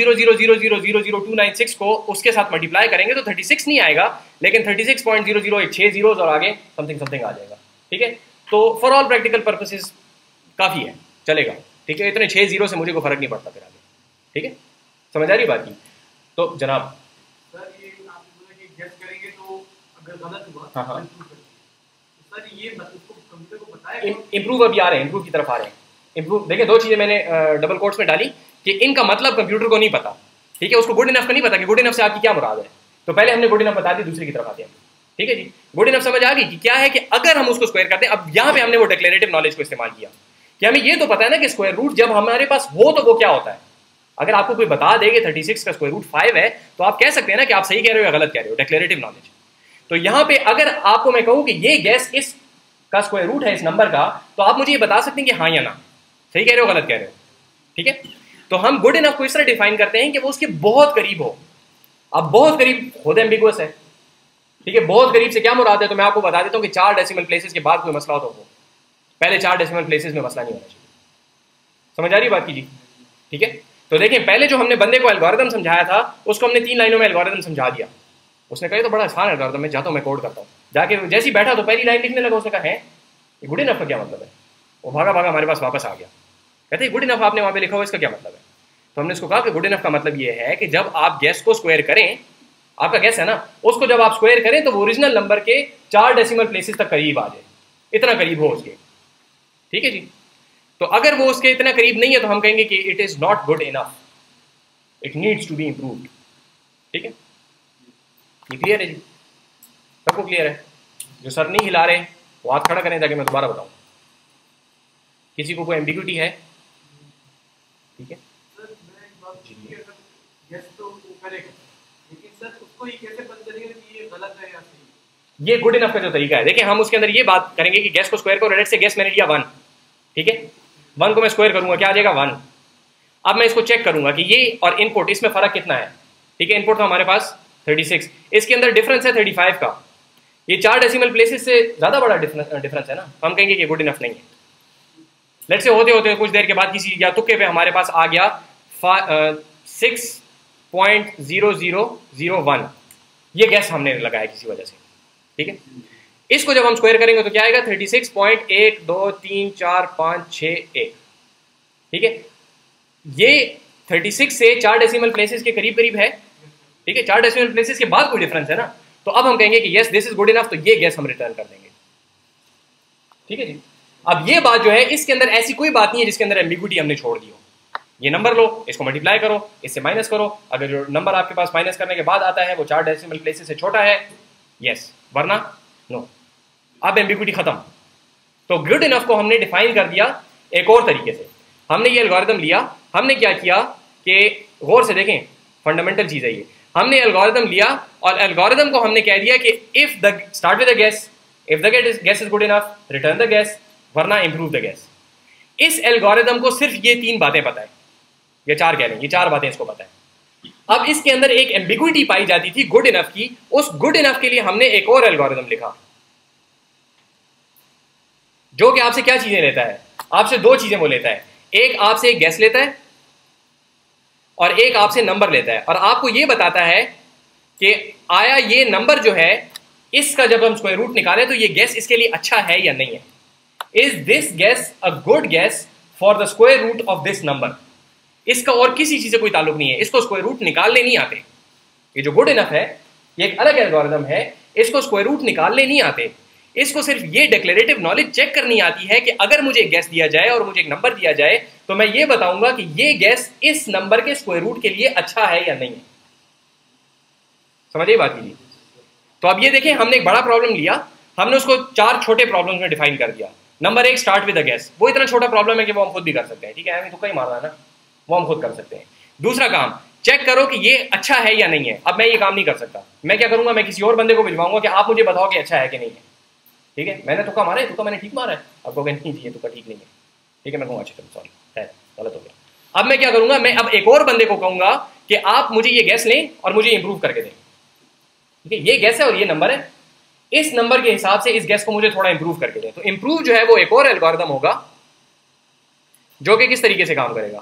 5.00000296 को उसके साथ मल्टीप्लाई करेंगे तो 36 नहीं आएगा, लेकिन 36.00 6 जीरोज और आगे समथिंग समथिंग आ जाएगा। ठीक है, तो फॉर ऑल प्रैक्टिकल पर्पसेस काफ़ी है, चलेगा। ठीक है, इतने 6 जीरो से मुझे कोई फर्क नहीं पड़ता फिर आगे। ठीक है, समझ आ रही बात की? तो जनाब सर ये आपने बोला कि गेस करेंगे तो अगर गलत हुआ हाँ हाँ, सर ये उसको कंप्यूटर को बताया इम्प्रूव अभी आ रहे हैं, इम्प्रूव की तरफ आ रहे हैं। इम्प्रूव देखिए, दो चीज़ें मैंने डबल कोट्स में डाली कि इनका मतलब कंप्यूटर को नहीं पता। ठीक है, उसको गुड इनफ का नहीं पता कि गुड इनफ से आपकी क्या मुराद है, तो पहले हमने गुड इनफ बता दी, दूसरी की तरफ आते हैं। ठीक है जी, गुड इनफ समझ आ गई कि क्या है कि अगर हम उसको स्क्वायर करते हैं। अब यहाँ पे हमने वो डिक्लेरेटिव नॉलेज को इस्तेमाल किया कि हमें ये तो पता है ना कि स्क्वायर रूट जब हमारे पास हो तो वो क्या होता है। अगर आपको कोई बता दे कि 36 का स्क्वायर रूट 5 है तो आप कह सकते हैं ना कि आप सही कह रहे हो या गलत कह रहे हो, डिक्लेरेटिव नॉलेज। तो यहाँ पे अगर आपको मैं कहूँ कि ये गैस इस का स्क्वायर रूट है इस नंबर का, तो आप मुझे ये बता सकते हैं कि हाँ या ना, सही कह रहे हो गलत कह रहे हो। ठीक है, तो हम गुड इनफ को इस तरह डिफाइन करते हैं कि वो उसके बहुत करीब हो। अब बहुत करीब खुद एम्बिगुअस है। ठीक है, बहुत करीब से क्या मुराद है, तो मैं आपको बता देता हूँ कि 4 डेसिमल प्लेसेस के बाद कोई मसला हो तो हो, पहले 4 डेसिमल प्लेसेस में मसला नहीं होना चाहिए। समझ आ रही बात की जी? ठीक है, तो देखें, पहले जो हमने बंदे को एल्गोरिदम समझाया था उसको हमने 3 लाइनों में एल्गोरिदम समझा दिया। उसने कहा तो बड़ा आसान एल्गोरिदम है, जाता हूँ मैं कोड करता हूँ। जाके जैसे ही बैठा तो पहली लाइन लिखने लगा। उसने कहा है ये गुड इनफ का क्या मतलब है? वो भागा भागा हमारे पास वापस आ गया, कहते गुड इनफ आपने वहाँ पे लिखा हुआ, इसका क्या मतलब है? तो हमने उसको कहा कि गुड इनफ का मतलब ये है कि जब आप गैस को स्क्वायर करें, आपका गैस है ना, उसको जब आप स्क्वायर करें तो वो ओरिजिनल नंबर के 4 डेसिमल प्लेसेस तक करीब आ जाए, इतना करीब हो उसके। ठीक है जी, तो अगर वो उसके इतना करीब नहीं है तो हम कहेंगे कि it is not good enough, it needs to be improved. ठीक है, ये क्लियर है जी? सबको क्लियर है? जो सर नहीं हिला रहे वो हाथ खड़ा करें ताकि मैं दोबारा बताऊं। किसी को कोई एम्बिग्यूटी है? ठीक है, सर मैं एक बात गेस तो वो करेगा, लेकिन सर उसको ये कैसे पता चलेगा कि ये गलत है या सही? ये गुड इनफ का जो तरीका है, देखिए हम उसके अंदर ये बात करेंगे कि गैस को स्क्वायर करो। लेट्स से गैस मैंने लिया 1, ठीक है, 1 को मैं स्क्वायर करूंगा, क्या आ जाएगा 1। अब मैं इसको चेक करूंगा कि ये और इनपुट इसमें फर्क कितना है। ठीक है, इनपुट था हमारे पास 36, इसके अंदर डिफरेंस है 35 का, ये 4 डेसिमल प्लेसेस से ज्यादा बड़ा डिफरेंस है ना, हम कहेंगे कि गुड इनफ नहीं है। लेट्स से होते होते कुछ देर के बाद किसी या तुक्के पे हमारे पास आ गया 6.0001, ये गैस हमने लगाया किसी वजह से। ठीक है, इसको जब हम स्क्वायर करेंगे तो क्या आएगा 36.123456 ठीक है, ये 36 से 4 डेसिमल प्लेसेस के करीब करीब है। ठीक है, 4 डेसिमल प्लेसेस के बाद कोई डिफरेंस है ना, तो अब हम कहेंगे कि yes this is good enough, तो ये गैस हम रिटर्न कर देंगे। ठीक है जी, अब ये बात जो है इसके अंदर ऐसी कोई बात नहीं है जिसके अंदर एम्बिग्यूटी हमने छोड़ दी हो। ये नंबर लो, इसको मल्टीप्लाई करो, इससे माइनस करो, अगर जो नंबर आपके पास माइनस करने के बाद आता है वो 4 डेसिमल प्लेसेस से छोटा है, यस, वरना नो। अब एम्बिग्यूटी खत्म। तो गुड इनफ को हमने डिफाइन कर दिया एक और तरीके से। हमने ये एल्गोरिदम लिया, हमने क्या किया कि गौर से देखें, फंडामेंटल चीज है ये। हमने एल्गोरिदम लिया और एल्गोरिदम को हमने कह दिया कि if the start with the guess, if the guess is good enough return the guess, वरना इंप्रूव द गैस। इस एल्गोरिदम को सिर्फ ये 3 बातें पता है, ये 4 कह लें, ये 4 बातें इसको पता है। अब इसके अंदर एक एम्बिग्यूटी पाई जाती थी गुड इनफ की, उस गुड इनफ के लिए हमने एक और एल्गोरिदम लिखा जो कि आपसे क्या चीजें लेता है, आपसे 2 चीजें वो लेता है। एक आपसे एक गैस लेता है और एक आपसे नंबर लेता है, और आपको ये बताता है कि आया ये नंबर जो है इसका जब हम स्क्वायर रूट निकालें तो ये गैस इसके लिए अच्छा है या नहीं है। Is this guess a good guess for the square root of this number. इसका और किसी चीज से कोई ताल्लुक नहीं है, इसको स्क्वायर रूट निकालने नहीं आते। ये जो गुड इनफ है ये एक अलग एल्गोरिदम है, इसको स्क्वायर रूट निकालने नहीं आते। इसको सिर्फ ये डिक्लेरेटिव नॉलेज चेक करनी आती है कि अगर मुझे गैस दिया जाए और मुझे एक नंबर दिया जाए तो मैं ये बताऊंगा कि ये गैस इस नंबर के स्क्वायर रूट के लिए अच्छा है या नहीं है। समझिए बात कीजिए। तो अब ये देखें, हमने एक बड़ा प्रॉब्लम लिया, हमने उसको 4 छोटे प्रॉब्लम्स में डिफाइन कर दिया। Number 1 start with a guess, वो इतना छोटा प्रॉब्लम है कि वो हम खुद भी कर सकते हैं, ठीक है, हमें तुक्का ही मारना है ना, वो हम खुद कर सकते हैं। दूसरा काम, चेक करो कि ये अच्छा है या नहीं है। अब मैं ये काम नहीं कर सकता, मैं क्या करूंगा, मैं किसी और बंदे को भिजवाऊंगा कि आप मुझे बताओ कि अच्छा है कि नहीं है। ठीक है, मैंने तुक्का मारा है, तुक्का मैंने ठीक मारा है, आपको नहीं चाहिए तुक्का ठीक नहीं है, ठीक है, मैं कहूँगा अच्छा सॉरी है गलत हो गया। अब मैं क्या करूंगा, मैं अब एक और बंदे को कहूंगा कि आप मुझे ये गैस लें और मुझे इंप्रूव करके दें। ठीक है, ये गैस है और ये नंबर है, इस नंबर के हिसाब से इस गैस को मुझे थोड़ा इंप्रूव करके दें। तो इंप्रूव जो है वो एक और एल्गोरिथम होगा जो कि किस तरीके से काम करेगा।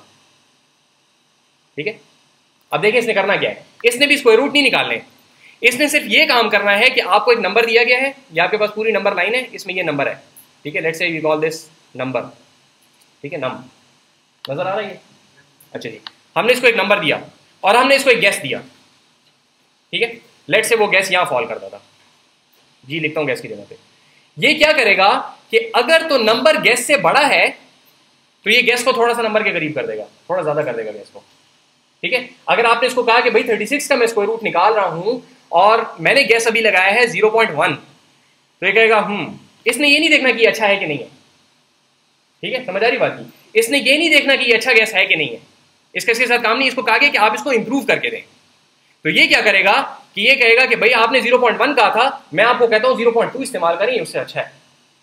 ठीक है, अब देखिए इसने करना क्या है, इसने भी स्क्वायर रूट नहीं निकालने, इसने सिर्फ ये काम करना है कि आपको एक नंबर दिया गया है, ये आपके पास पूरी नंबर लाइन है, इसमें ये नंबर है। ठीक है, let's say we call this number. ठीक है, नम नजर आ रहा है। अच्छा जी, हमने इसको एक नंबर दिया और हमने इसको एक गैस दिया। ठीक है, लेट्स से वो गैस यहां फॉल करता था, जी लिखता हूं गैस की जगह पे। ये क्या करेगा कि अगर तो नंबर गैस से बड़ा है तो ये गैस को थोड़ा सा नंबर के करीब कर देगा, थोड़ा ज्यादा कर देगा गैस को। ठीक है, अगर आपने इसको कहा कि भाई 36 का मैं स्क्वायर रूट निकाल रहा हूं और मैंने गैस अभी लगाया है 0.1, तो ये कहेगा इसने ये नहीं देखना कि अच्छा है कि नहीं है। ठीक है, समझ आ रही बात की, इसने ये नहीं देखना कि ये अच्छा गैस है कि नहीं है, इसके साथ काम नहीं, इसको कहा कि आप इसको इंप्रूव करके दें। तो ये क्या करेगा कि ये कहेगा कि भाई आपने 0.1 कहा था, मैं आपको कहता हूं 0.2 इस्तेमाल करें, उससे अच्छा है।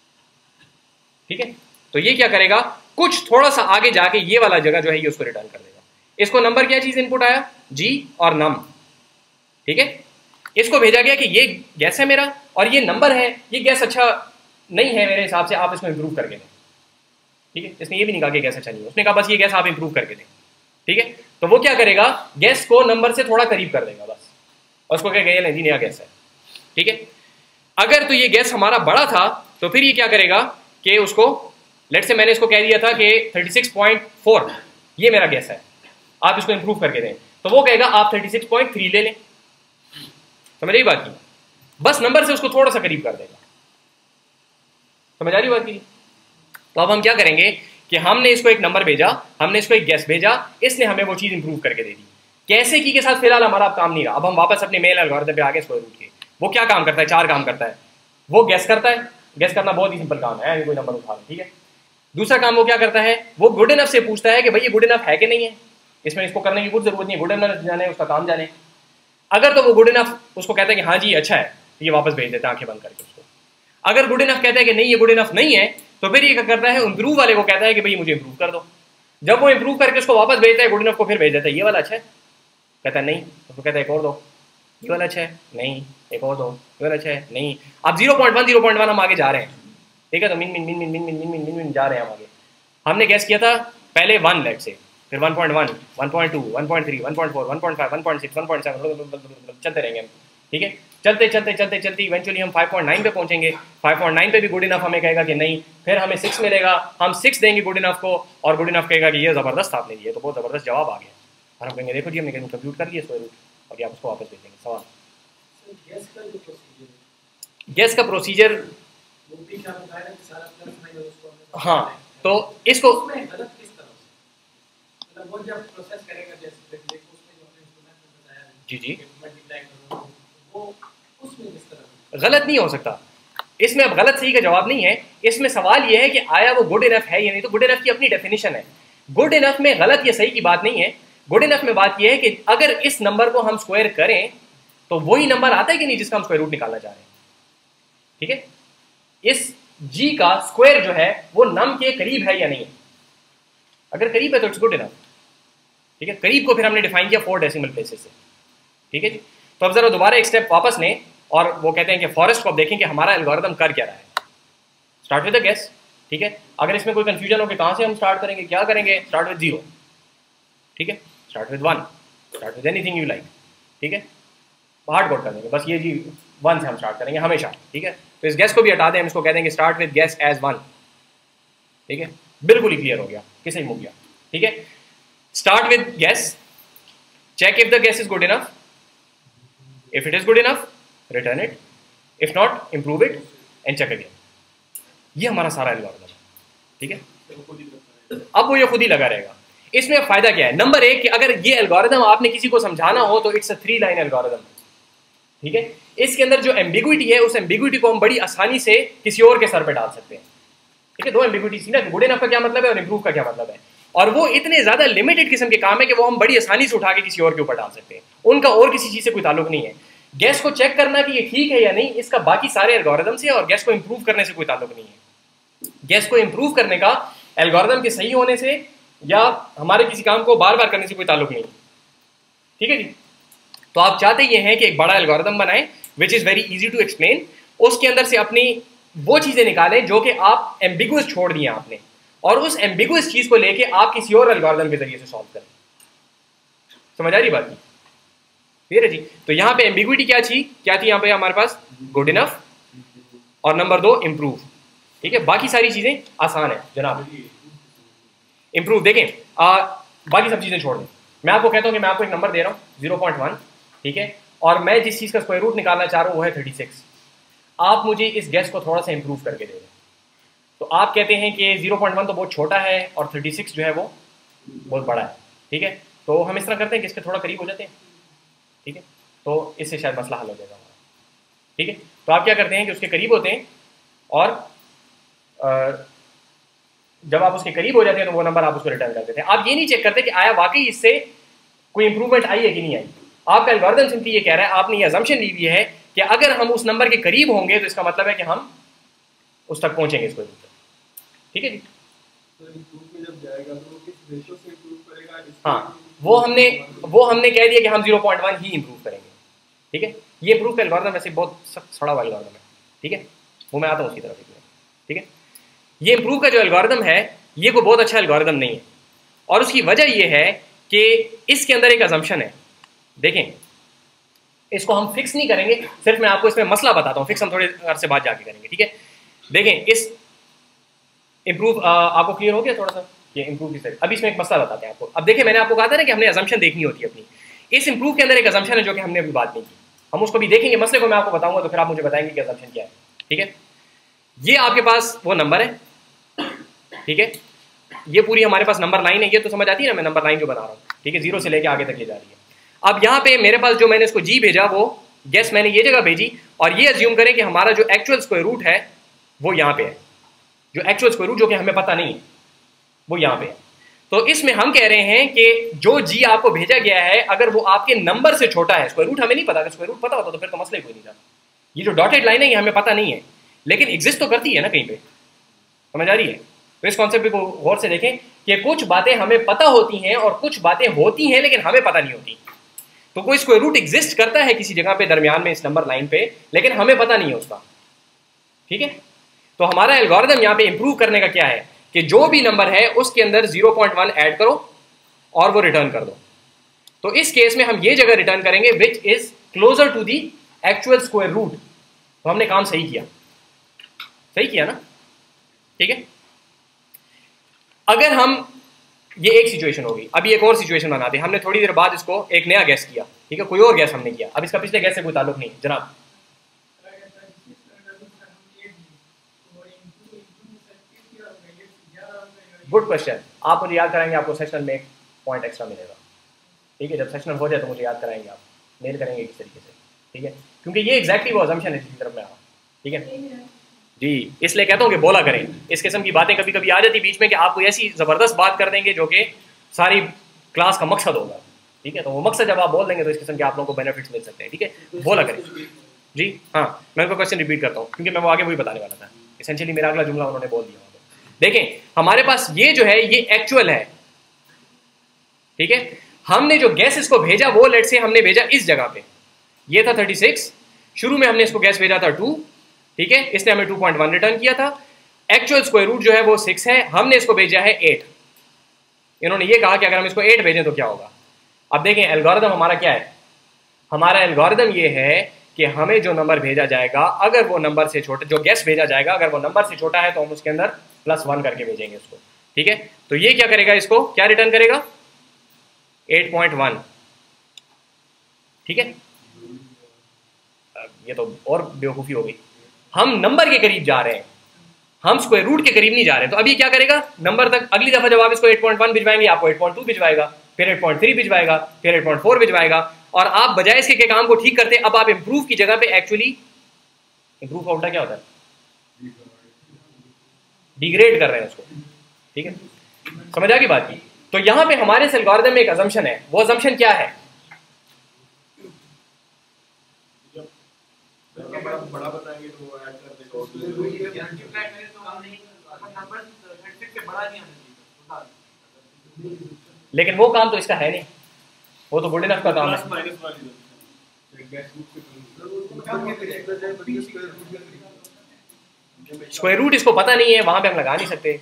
ठीक है, तो ये क्या करेगा, कुछ थोड़ा सा आगे जाके ये वाला जगह जो है ये उसको रिटर्न कर देगा। इसको नंबर क्या चीज इनपुट आया, जी और नम। ठीक है, इसको भेजा गया कि ये गैस है मेरा और ये नंबर है, ये गैस अच्छा नहीं है मेरे हिसाब से, आप इसको इंप्रूव करके दें। ठीक है, इसने ये भी नहीं कहा कि गैस अच्छा नहीं है, उसने कहा बस ये गैस आप इंप्रूव करके दें। ठीक है, तो वो क्या करेगा, गैस को नंबर से थोड़ा करीब कर देगा बस, और उसको कहेगा ये नहीं नया गैस है। ठीक है, अगर तो ये गैस हमारा बड़ा था तो फिर ये क्या करेगा कि उसको, लेट से मैंने इसको कह दिया था कि 36.4 ये मेरा गैस है, आप इसको इंप्रूव करके दें, तो वो कहेगा आप 36.3 ले लें। समझ रही बात की, बस नंबर से उसको थोड़ा सा करीब कर देगा। समझ आ रही बात की। तो अब हम क्या करेंगे कि हमने इसको एक नंबर भेजा, हमने इसको एक गैस भेजा, इसने हमें वो चीज इंप्रूव करके दे दी। कैसे की के साथ फिलहाल हमारा अब काम नहीं रहा, अब हम वापस अपने मेल एल्गोरिथम पे आगे स्क्वायर रूट के। वो क्या काम करता है, 4 काम करता है। वो गैस करता है, गैस करना बहुत ही सिंपल काम है, कोई नंबर उठा लें। ठीक है, दूसरा काम वो क्या करता है, वो गुड इनफ से पूछता है कि भाई ये गुड इनफ है कि नहीं है, इसमें इसको करने की कुछ जरूरत नहीं है, गुड इनफ जाने उसका काम जाने। अगर तो वो गुड इनफ उसको कहता है कि हाँ जी अच्छा है, तो ये वापस भेज देता है आंखें बंद करके उसको। अगर गुड इनफ कहता है कि नहीं ये गुड इनफ नहीं है, तो फिर ये क्या करता है, इंप्रूव वाले को कहता है कि भाई मुझे इंप्रूव कर दो। जब वो इंप्रूव करके उसको वापस भेजता है गुड इनफ को, फिर भेज देता है ये वाला अच्छा है, कहता है नहीं, उसको कहता है एक और दो, ये वाला अच्छा है नहीं, एक और दो, ये वाला अच्छा है नहीं। अब 0.1 हम आगे जा रहे हैं। ठीक है, तो मिन मिन मिन मिन मिन मिन मिन मिन मिन जा रहे हैं हम आगे। हमने गैस किया था पहले 1 लेट से, फिर 1.1, 1.2, 1.3, 1.4, 1.5, 1.6, 1.7 चलते रहेंगे हम। ठीक है, चलते चलते चलते चलते इवेंचुअली हम 5.9 पे पहुंचेंगे। 5.9 पे भी गुड इनफ हमें कहेगा कि नहीं, फिर हमें 6 मिलेगा, हम 6 देंगे गुड इनफ को, और गुड इनफ कहेगा कि ये ज़बरदस्त आपने दिया, तो बहुत ज़बरदस्त जवाब आ गया। और हम कहेंगे देखो जी हमने कंप्यूट कर दिया स्क्वायर रूट, और आप उसको वापस भेज देंगे। सवाल गैस का प्रोसीजर, हाँ, तो इसको जी जी गलत नहीं हो सकता, इसमें अब गलत सही का जवाब नहीं है। इसमें सवाल यह है कि आया वो गुड इनफ है या नहीं। तो गुड इनफ की अपनी डेफिनेशन है, गुड इनफ में गलत या सही की बात नहीं है। गुड इनफ में बात यह है कि अगर इस नंबर को हम स्क्वायर करें तो वही नंबर आता है कि नहीं जिसका हम स्क्वायर रूट निकालना चाह रहे हैं। ठीक है, इस जी का स्क्वायर जो है वो नम के करीब है या नहीं है। अगर करीब है तो इट्स गुड इनफ। ठीक है, करीब को फिर हमने डिफाइन किया 4 डेसिमल प्लेसेस से। ठीक है जी, तो अब जरा दोबारा एक स्टेप वापस लें, और वो कहते हैं कि फॉरेस्ट को अब देखें कि हमारा एल्गोरिथम कर क्या रहा है। Start with the guess. ठीक है, अगर इसमें कोई कंफ्यूजन हो कि कहां से हम स्टार्ट करेंगे, क्या करेंगे, स्टार्ट विद 0। ठीक है, start with 1, start with anything you like. ठीक है, हार्ड कोड कर देंगे बस, ये जी 1 से हम स्टार्ट करेंगे हमेशा। ठीक है, तो इस गैस को भी हटा दें, हम इसको कह देंगे स्टार्ट विद गैस एज 1। ठीक है, बिल्कुल ही क्लियर हो गया, किसे ही मुक गया। ठीक है, start with guess, check if the guess is good enough, if it is good enough return it, if not improve it, and check again. ये हमारा सारा एल्गोरिथम है, ठीक है। अब वो ये खुद ही लगा रहेगा। इसमें फायदा क्या है? नंबर एक कि अगर ये एल्गोरिथम आपने किसी को समझाना हो तो इट्स अ 3 लाइन एल्गोरिथम, ठीक है। इसके अंदर जो एम्बिग्विटी है उस एम्बिग्विटी को हम बड़ी आसानी से किसी और के सर पे डाल सकते हैं, ठीक है। 2 एम्बिग्विटी थी ना, गुड इनफ का क्या मतलब है और इंप्रूव का क्या मतलब है, और वो इतने ज्यादा लिमिटेड किस्म के काम है कि वो हम बड़ी आसानी से उठा के किसी और के ऊपर डाल सकते हैं, उनका और किसी चीज से कोई ताल्लुक नहीं है। गैस को चेक करना कि ये ठीक है या नहीं, इसका बाकी सारे एल्गोरिथम से और गैस को इंप्रूव करने से कोई ताल्लुक नहीं है। गैस को इंप्रूव करने का एल्गोरिथम के सही होने से या हमारे किसी काम को बार बार करने से कोई ताल्लुक नहीं, ठीक है जी। तो आप चाहते ये हैं कि एक बड़ा एल्गोरिथम बनाएं which is very easy to explain, उसके अंदर से अपनी वो चीजें निकालें जो कि आप एम्बिगुअस छोड़ दिए आपने, और उस एम्बिगुअस चीज को लेके आप किसी और एल्गोरिथम के जरिए से सॉल्व करें। समझ आ रही बात की? क्लियर है जी। तो यहाँ पे एम्बिग्विटी क्या थी यहाँ पे हमारे पास? गुड इनफ, और नंबर 2 इंप्रूव, ठीक है। बाकी सारी चीजें आसान है जनाब। इंप्रूव देखें, बाकी सब चीजें छोड़ दें। मैं आपको कहता हूं कि मैं आपको एक नंबर दे रहा हूं 0.1, ठीक है, और मैं जिस चीज का स्क्वायर रूट निकालना चाह रहा हूं वो है 36। आप मुझे इस गैस को थोड़ा सा इंप्रूव करके दे दें। तो आप कहते हैं कि 0.1 तो बहुत छोटा है और 36 जो है वो बहुत बड़ा है, ठीक है। तो हम इस तरह करते हैं कि इसके थोड़ा करीब हो जाते हैं, ठीक है। तो इससे शायद मसला हल हो जाएगा हमारा, ठीक है। तो आप क्या करते हैं कि उसके करीब होते हैं, और जब आप उसके करीब हो जाते हैं तो वो नंबर आप उसको रिटर्न कर देते हैं। आप ये नहीं चेक करते कि आया वाकई इससे कोई इंप्रूवमेंट आई है कि नहीं आई। आपका एल्गोरिथम सिंपली ये कह रहा है, आपने ये अजम्पशन ली हुई है कि अगर हम उस नंबर के करीब होंगे तो इसका मतलब है कि हम उस तक पहुंचेंगे इसको, ठीक है जी। हाँ, वो हमने कह दिया कि हम 0.1 ही इंप्रूव करेंगे, ठीक है। ये इंप्रूव का एल्गोरिथम वैसे बहुत सड़ा हुआ एल्गोरिथम है, ठीक है, वो मैं आता हूँ उसकी तरफ, ठीक है। ये इंप्रूव का जो एल्गोरिथम है ये कोई बहुत अच्छा एल्गोरिथम नहीं है, और उसकी वजह ये है कि इसके अंदर एक अजम्पशन है। देखें, इसको हम फिक्स नहीं करेंगे, सिर्फ मैं आपको इसमें मसला बताता हूँ, फिक्स हम थोड़े अरसे बाद जाके करेंगे, ठीक है। देखें, इस इंप्रूव आपको क्लियर हो गया थोड़ा सा ये इंप्रूव की तरह। अभी इसमें एक मसला बताते हैं आपको। अब देखिए, मैंने आपको कहा था ना कि हमने अजम्पशन देखनी होती है अपनी। इस इंप्रूव के अंदर एक अजम्पशन है जो कि हमने अभी बात नहीं की, हम उसको भी देखेंगे, मसले को मैं आपको बताऊंगा तो फिर आप मुझे बताएंगे कि अजम्पशन क्या है, ठीक है। ये आपके पास वो नंबर है, ठीक है, ये पूरी हमारे पास नंबर लाइन है, ये तो समझ आती है ना, मैं नंबर लाइन जो बना रहा हूँ, ठीक है, 0 से लेके आगे तक ले जा रही है। अब यहाँ पे मेरे पास जो मैंने इसको जी भेजा वो गैस मैंने ये जगह भेजी, और ये अज्यूम करें कि हमारा जो एक्चुअल स्क्वायर रूट है वो यहाँ पे है, जो एक्चुअल स्क्वायर रूट जो कि हमें पता नहीं है वो यहाँ पे है। तो इसमें हम कह रहे हैं कि जो जी आपको भेजा गया है अगर वो आपके नंबर से छोटा है, स्क्वायर रूट हमें नहीं पता, अगर स्क्वायर रूट पता होता तो फिर तो मसला ही कोई नहीं था। ये जो डॉटेड लाइन है ये हमें पता नहीं है, लेकिन एग्जिस्ट तो करती है ना कहीं पे, समझ आ रही है। तो इस कॉन्सेप्ट को गौर से देखें कि कुछ बातें हमें पता होती हैं और कुछ बातें होती हैं लेकिन हमें पता नहीं होती। तो कोई स्क्वायर रूट एग्जिस्ट करता है किसी जगह पे दरमियान में इस नंबर लाइन पे, लेकिन हमें पता नहीं है उसका, ठीक है। तो हमारा एल्गोरिथम यहाँ पे इंप्रूव करने का क्या है कि जो भी नंबर है उसके अंदर 0.1 ऐड करो और वो रिटर्न कर दो। तो इस केस में हम ये जगह रिटर्न करेंगे which is closer to the actual square root. तो हमने काम सही किया ना, ठीक है। अगर हम ये एक सिचुएशन होगी, अभी एक और सिचुएशन बनाते हैं। हमने थोड़ी देर बाद इसको एक नया गैस किया, ठीक है, कोई और गैस हमने किया, अब इसका पिछले गैस से कोई ताल्लुक नहीं जनाब। गुड क्वेश्चन, आप मुझे याद कराएंगे, आपको सेशनल में एक पॉइंट एक्स्ट्रा मिलेगा, ठीक है। जब सेशनल हो जाए तो मुझे याद कराएंगे, आप मेल करेंगे किस तरीके से, ठीक है, क्योंकि ये एग्जैक्टली वो अजम्पशन है जिसकी तरफ मैं आ रहा हूँ, ठीक है जी। इसलिए कहता हूँ कि बोला करें, इस किस्म की बातें कभी कभी आ जाती बीच में कि आपको ऐसी ज़बरदस्त बात कर देंगे जो कि सारी क्लास का मकसद होगा, ठीक है। तो वो मकसद जब आप बोल देंगे तो इस किस्म के आप लोगों को बेनिफिट्स मिल सकते हैं, ठीक है। बोला करें जी। हाँ, मैं उनका क्वेश्चन रिपीट करता हूँ क्योंकि मैं वो आगे वही बताने वाला था। एसेंशियली मेरा अगला जुमला उन्होंने बोल दिया। देखें, हमारे पास ये जो है ये एक्चुअल है, ठीक है। हमने जो गैस इसको भेजा वो लेट से हमने भेजा इस जगह पे, ये था 36, शुरू में हमने इसको गैस भेजा था 2, ठीक है, इसने हमें 2.1 रिटर्न किया था। एक्चुअल स्क्वायर रूट जो है वो 6 है, हमने इसको भेजा है 8। इन्होंने ये कहा कि अगर हम इसको 8 भेजें तो क्या होगा। अब देखें एल्गोरिथम हमारा क्या है, हमारा एल्गोरिथम ये है कि हमें जो नंबर भेजा जाएगा अगर वो नंबर से छोटा, जो गैस भेजा जाएगा अगर वो नंबर से छोटा है तो हम उसके अंदर +1 करके भेजेंगे उसको, ठीक है। तो ये क्या करेगा, इसको क्या रिटर्न करेगा, 8.1, ठीक है। ये तो और बेवकूफ़ी हो गई, हम नंबर के करीब जा रहे हैं, हम स्क्वायर रूट के करीब नहीं जा रहे। तो अभी क्या करेगा, नंबर तक अगली दफा जब आप इसको 8.1 भिजवाएंगे आपको 8.2 भिजवाएगा, फिर 8.3 भिजवाएगा, फिर 8.4 भिजवाएगा। और आप बजाय इसके के काम को ठीक करते, अब आप इंप्रूव की जगह पे एक्चुअली इंप्रूव का उल्टा क्या होता है, डिग्रेड कर रहे हैं उसको। ठीक है, समझ आ गई बात की। तो यहां पे हमारे इस एल्गोरिथम में एक अजम्पशन है, वो अजम्पशन क्या है, बड़ा बताएंगे तो वो ऐड कर देगा, मल्टीप्लाई करें तो हम नहीं, नंबर 36 से बड़ा नहीं आना चाहिए। लेकिन वो काम तो इसका है नहीं, वो तो गुड इनफ का काम है। स्क्वायर रूट इसको पता नहीं है, वहां पे हम लगा नहीं सकते।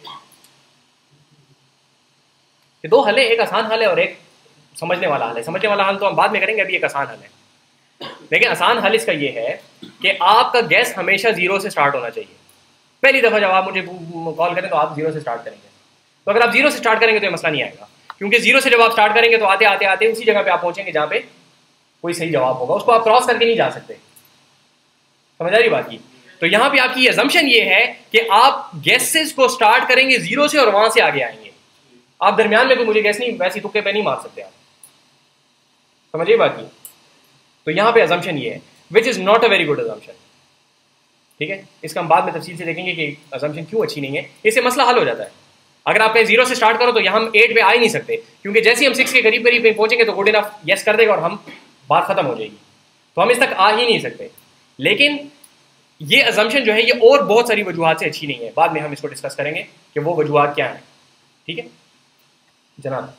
ये दो हल है, एक आसान हल है और एक समझने वाला हल है। समझने वाला हल तो हम बाद में करेंगे, अभी एक आसान हल है। लेकिन आसान हल इसका ये है कि आपका गैस हमेशा जीरो से स्टार्ट होना चाहिए। पहली दफा जब आप मुझे कॉल करें तो आप जीरो से स्टार्ट करेंगे। तो अगर आप जीरो से स्टार्ट करेंगे तो ये मसला नहीं आएगा, क्योंकि जीरो से जब आप स्टार्ट करेंगे तो आते आते आते उसी जगह पे आप पहुंचेंगे जहां पे कोई सही जवाब होगा, उसको आप क्रॉस करके नहीं जा सकते। समझ आ रही बात की। तो यहां पे आपकी अजम्पशन ये है कि आप गैसेस को स्टार्ट करेंगे जीरो से और वहां से आगे आएंगे। आप दरमियान में कोई मुझे गैस नहीं, वैसी तुक्के पे नहीं मार सकते आप। समझिए बात की। तो यहां पे अजम्पशन ये है, which is not a very good assumption. ठीक है, इसका हम बाद में तफसील से देखेंगे कि अजम्पशन क्यों अच्छी नहीं है। इससे मसला हल हो जाता है। अगर आप कहीं जीरो से स्टार्ट करो तो यहाँ हम 8 पे आ ही नहीं सकते, क्योंकि जैसे ही हम 6 के करीब करीब पहुंचेंगे तो गुड इनफ यस कर देगा और हम बात खत्म हो जाएगी। तो हम इस तक आ ही नहीं सकते। लेकिन ये अजम्पशन जो है ये और बहुत सारी वजूहात से अच्छी नहीं है, बाद में हम इसको डिस्कस करेंगे कि वो वजूहात क्या है। ठीक है जनाब।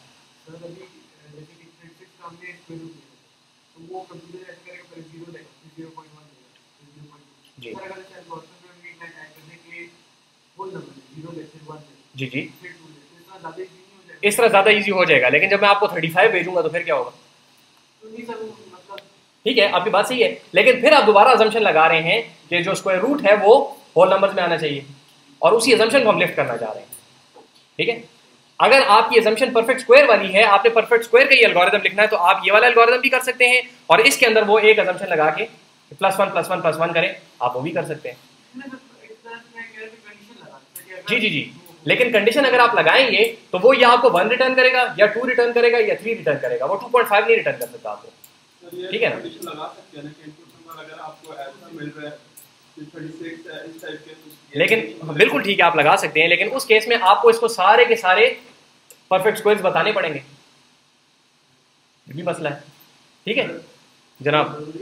जी जी जी, इस तरह ज़्यादा इजी हो जाएगा। लेकिन जब मैं आपको 35 भेजूंगा तो फिर क्या होगा। ठीक है, आपकी बात सही है, लेकिन फिर आप दोबारा अजम्पशन लगा रहे हैं कि जो स्क्वायर रूट है वो होल नंबर्स में आना चाहिए, और उसी अजम्पशन को हम लिफ्ट करना चाह रहे हैं। ठीक है, अगर आपकी अजम्पशन परफेक्ट स्क्वायर वाली है, आपने परफेक्ट स्क्वायर का ही एल्गोरिथम लिखना है, तो आप ये वाला एल्गोरिथम भी कर सकते हैं और इसके अंदर वो एक अजम्पशन लगा के +1 +1 +1 करें, आप वो भी कर सकते हैं। जी जी जी, लेकिन कंडीशन अगर आप लगाएंगे तो वो या आपको 1 रिटर्न करेगा या 2 रिटर्न करेगा या 3 रिटर्न करेगा, वो 2.5 नहीं रिटर्न कर सकता आपको। ठीक है ना, लेकिन बिल्कुल ठीक है आप लगा सकते हैं, लेकिन उस केस में आपको इसको सारे के सारे परफेक्ट स्क्वायर्स बताने पड़ेंगे, ये भी मसला है। ठीक है जनाब,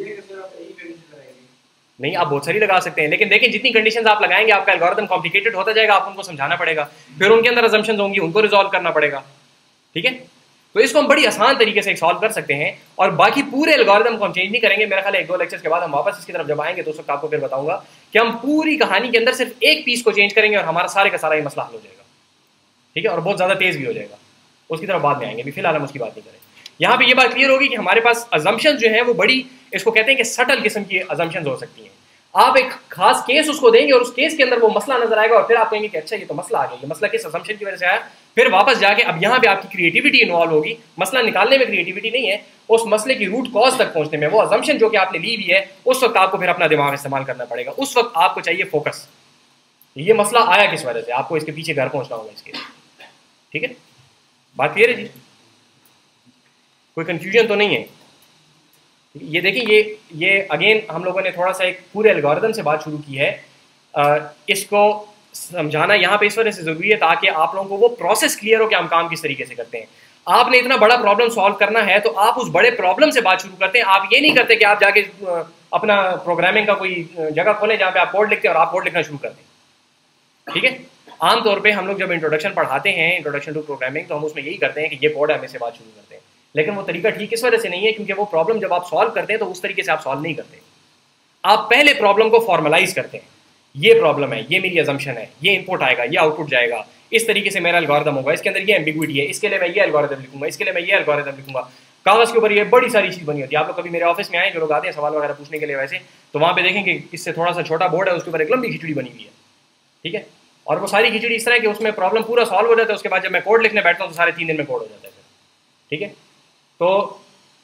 नहीं आप बहुत सारी लगा सकते हैं, लेकिन देखिए जितनी कंडीशंस आप लगाएंगे आपका एल्गोरिथम कॉम्प्लिकेटेड होता जाएगा, आपको उनको समझाना पड़ेगा, फिर उनके अंदर अजम्पशंस होंगी, उनको रिजॉल्व करना पड़ेगा। ठीक है, तो इसको हम बड़ी आसान तरीके से सॉल्व कर सकते हैं, और बाकी पूरे एल्गोरिथम को हम चेंज नहीं करेंगे। मेरा ख्याल है 1-2 लेक्चर्स के बाद हम वापस इसकी तरफ जब आएंगे तो उस वक्त आपको फिर बताऊंगा कि हम पूरी कहानी के अंदर सिर्फ एक पीस को चेंज करेंगे और हमारा सारे का सारा ये मसला हल हो जाएगा। ठीक है, और बहुत ज़्यादा तेज़ भी हो जाएगा, उसकी तरफ बाद में आएंगे, अभी फिलहाल हम उसकी बात नहीं करें। यहाँ पे ये बात क्लियर होगी कि हमारे पास अजम्पशंस जो है वो बड़ी, इसको कहते हैं कि सटल किस्म की अजम्पशंस हो सकती हैं। आप एक खास केस उसको देंगे और उस केस के अंदर वो मसला नजर आएगा और फिर आप कहेंगे कि अच्छा ये तो मसला आ गया, ये मसला किस अजम्पशन की वजह से आया। फिर वापस जाके अब यहाँ पे आपकी क्रिएटिविटी इन्वॉल्व होगी, मसला निकालने में क्रिएटिविटी नहीं है, उस मसले की रूट कॉज तक पहुंचने में, वो अजम्पशन जो कि आपने ली हुई है उस वक्त आपको फिर अपना दिमाग इस्तेमाल करना पड़ेगा। उस वक्त आपको चाहिए फोकस, ये मसला आया किस वजह से, आपको इसके पीछे घर पहुंचना होगा इसके। ठीक है, बात क्लियर है जी, कोई कंफ्यूजन तो नहीं है। ये देखिए, ये अगेन हम लोगों ने थोड़ा सा एक पूरे एल्गोरिथम से बात शुरू की है, इसको समझाना यहाँ पे इस वजह से ज़रूरी है ताकि आप लोगों को वो प्रोसेस क्लियर हो कि हम काम किस तरीके से करते हैं। आपने इतना बड़ा प्रॉब्लम सॉल्व करना है तो आप उस बड़े प्रॉब्लम से बात शुरू करते हैं। आप ये नहीं करते कि आप जाके अपना प्रोग्रामिंग का कोई जगह खोलें जहाँ पे आप कोड लिखते हैं और आप कोड लिखना शुरू कर दें। ठीक है, आमतौर पर हम लोग जब इंट्रोडक्शन पढ़ाते हैं, इंट्रोडक्शन टू प्रोग्रामिंग, तो हम उसमें यही करते हैं कि ये कोड है, हमें से बात शुरू करते हैं। लेकिन वो तरीका ठीक इस वजह से नहीं है क्योंकि वो प्रॉब्लम जब आप सॉल्व करते हैं तो उस तरीके से आप सॉल्व नहीं करते। आप पहले प्रॉब्लम को फॉर्मलाइज करते हैं, ये प्रॉब्लम है, ये मेरी अजम्पशन है, ये इनपुट आएगा, ये आउटपुट जाएगा, इस तरीके से मेरा एल्गोरिथम होगा, इसके अंदर ये एम्बिग्विटी है, इसके लिए मैं ये एल्गोरिथम लिखूंगा, इसके लिए मैं ये एल्गोरिथम लिखूंगा। कागज के ऊपर ये बड़ी सारी चीज़ बनी होती है। आप लोग कभी मेरे ऑफिस में आए, जो लोग आते हैं सवाल वगैरह पूछने के लिए वैसे, तो वहाँ पे देखेंगे इससे थोड़ा सा छोटा बोर्ड है, उसके ऊपर एक लंबी खिचड़ी बनी हुई है। ठीक है, और वो सारी खिचड़ी इस तरह है कि उसमें प्रॉब्लम पूरा सॉल्व हो जाता है, उसके बाद जब मैं कोड लिखने बैठता हूँ तो सारे 3 दिन में कोड हो जाता है। ठीक है, तो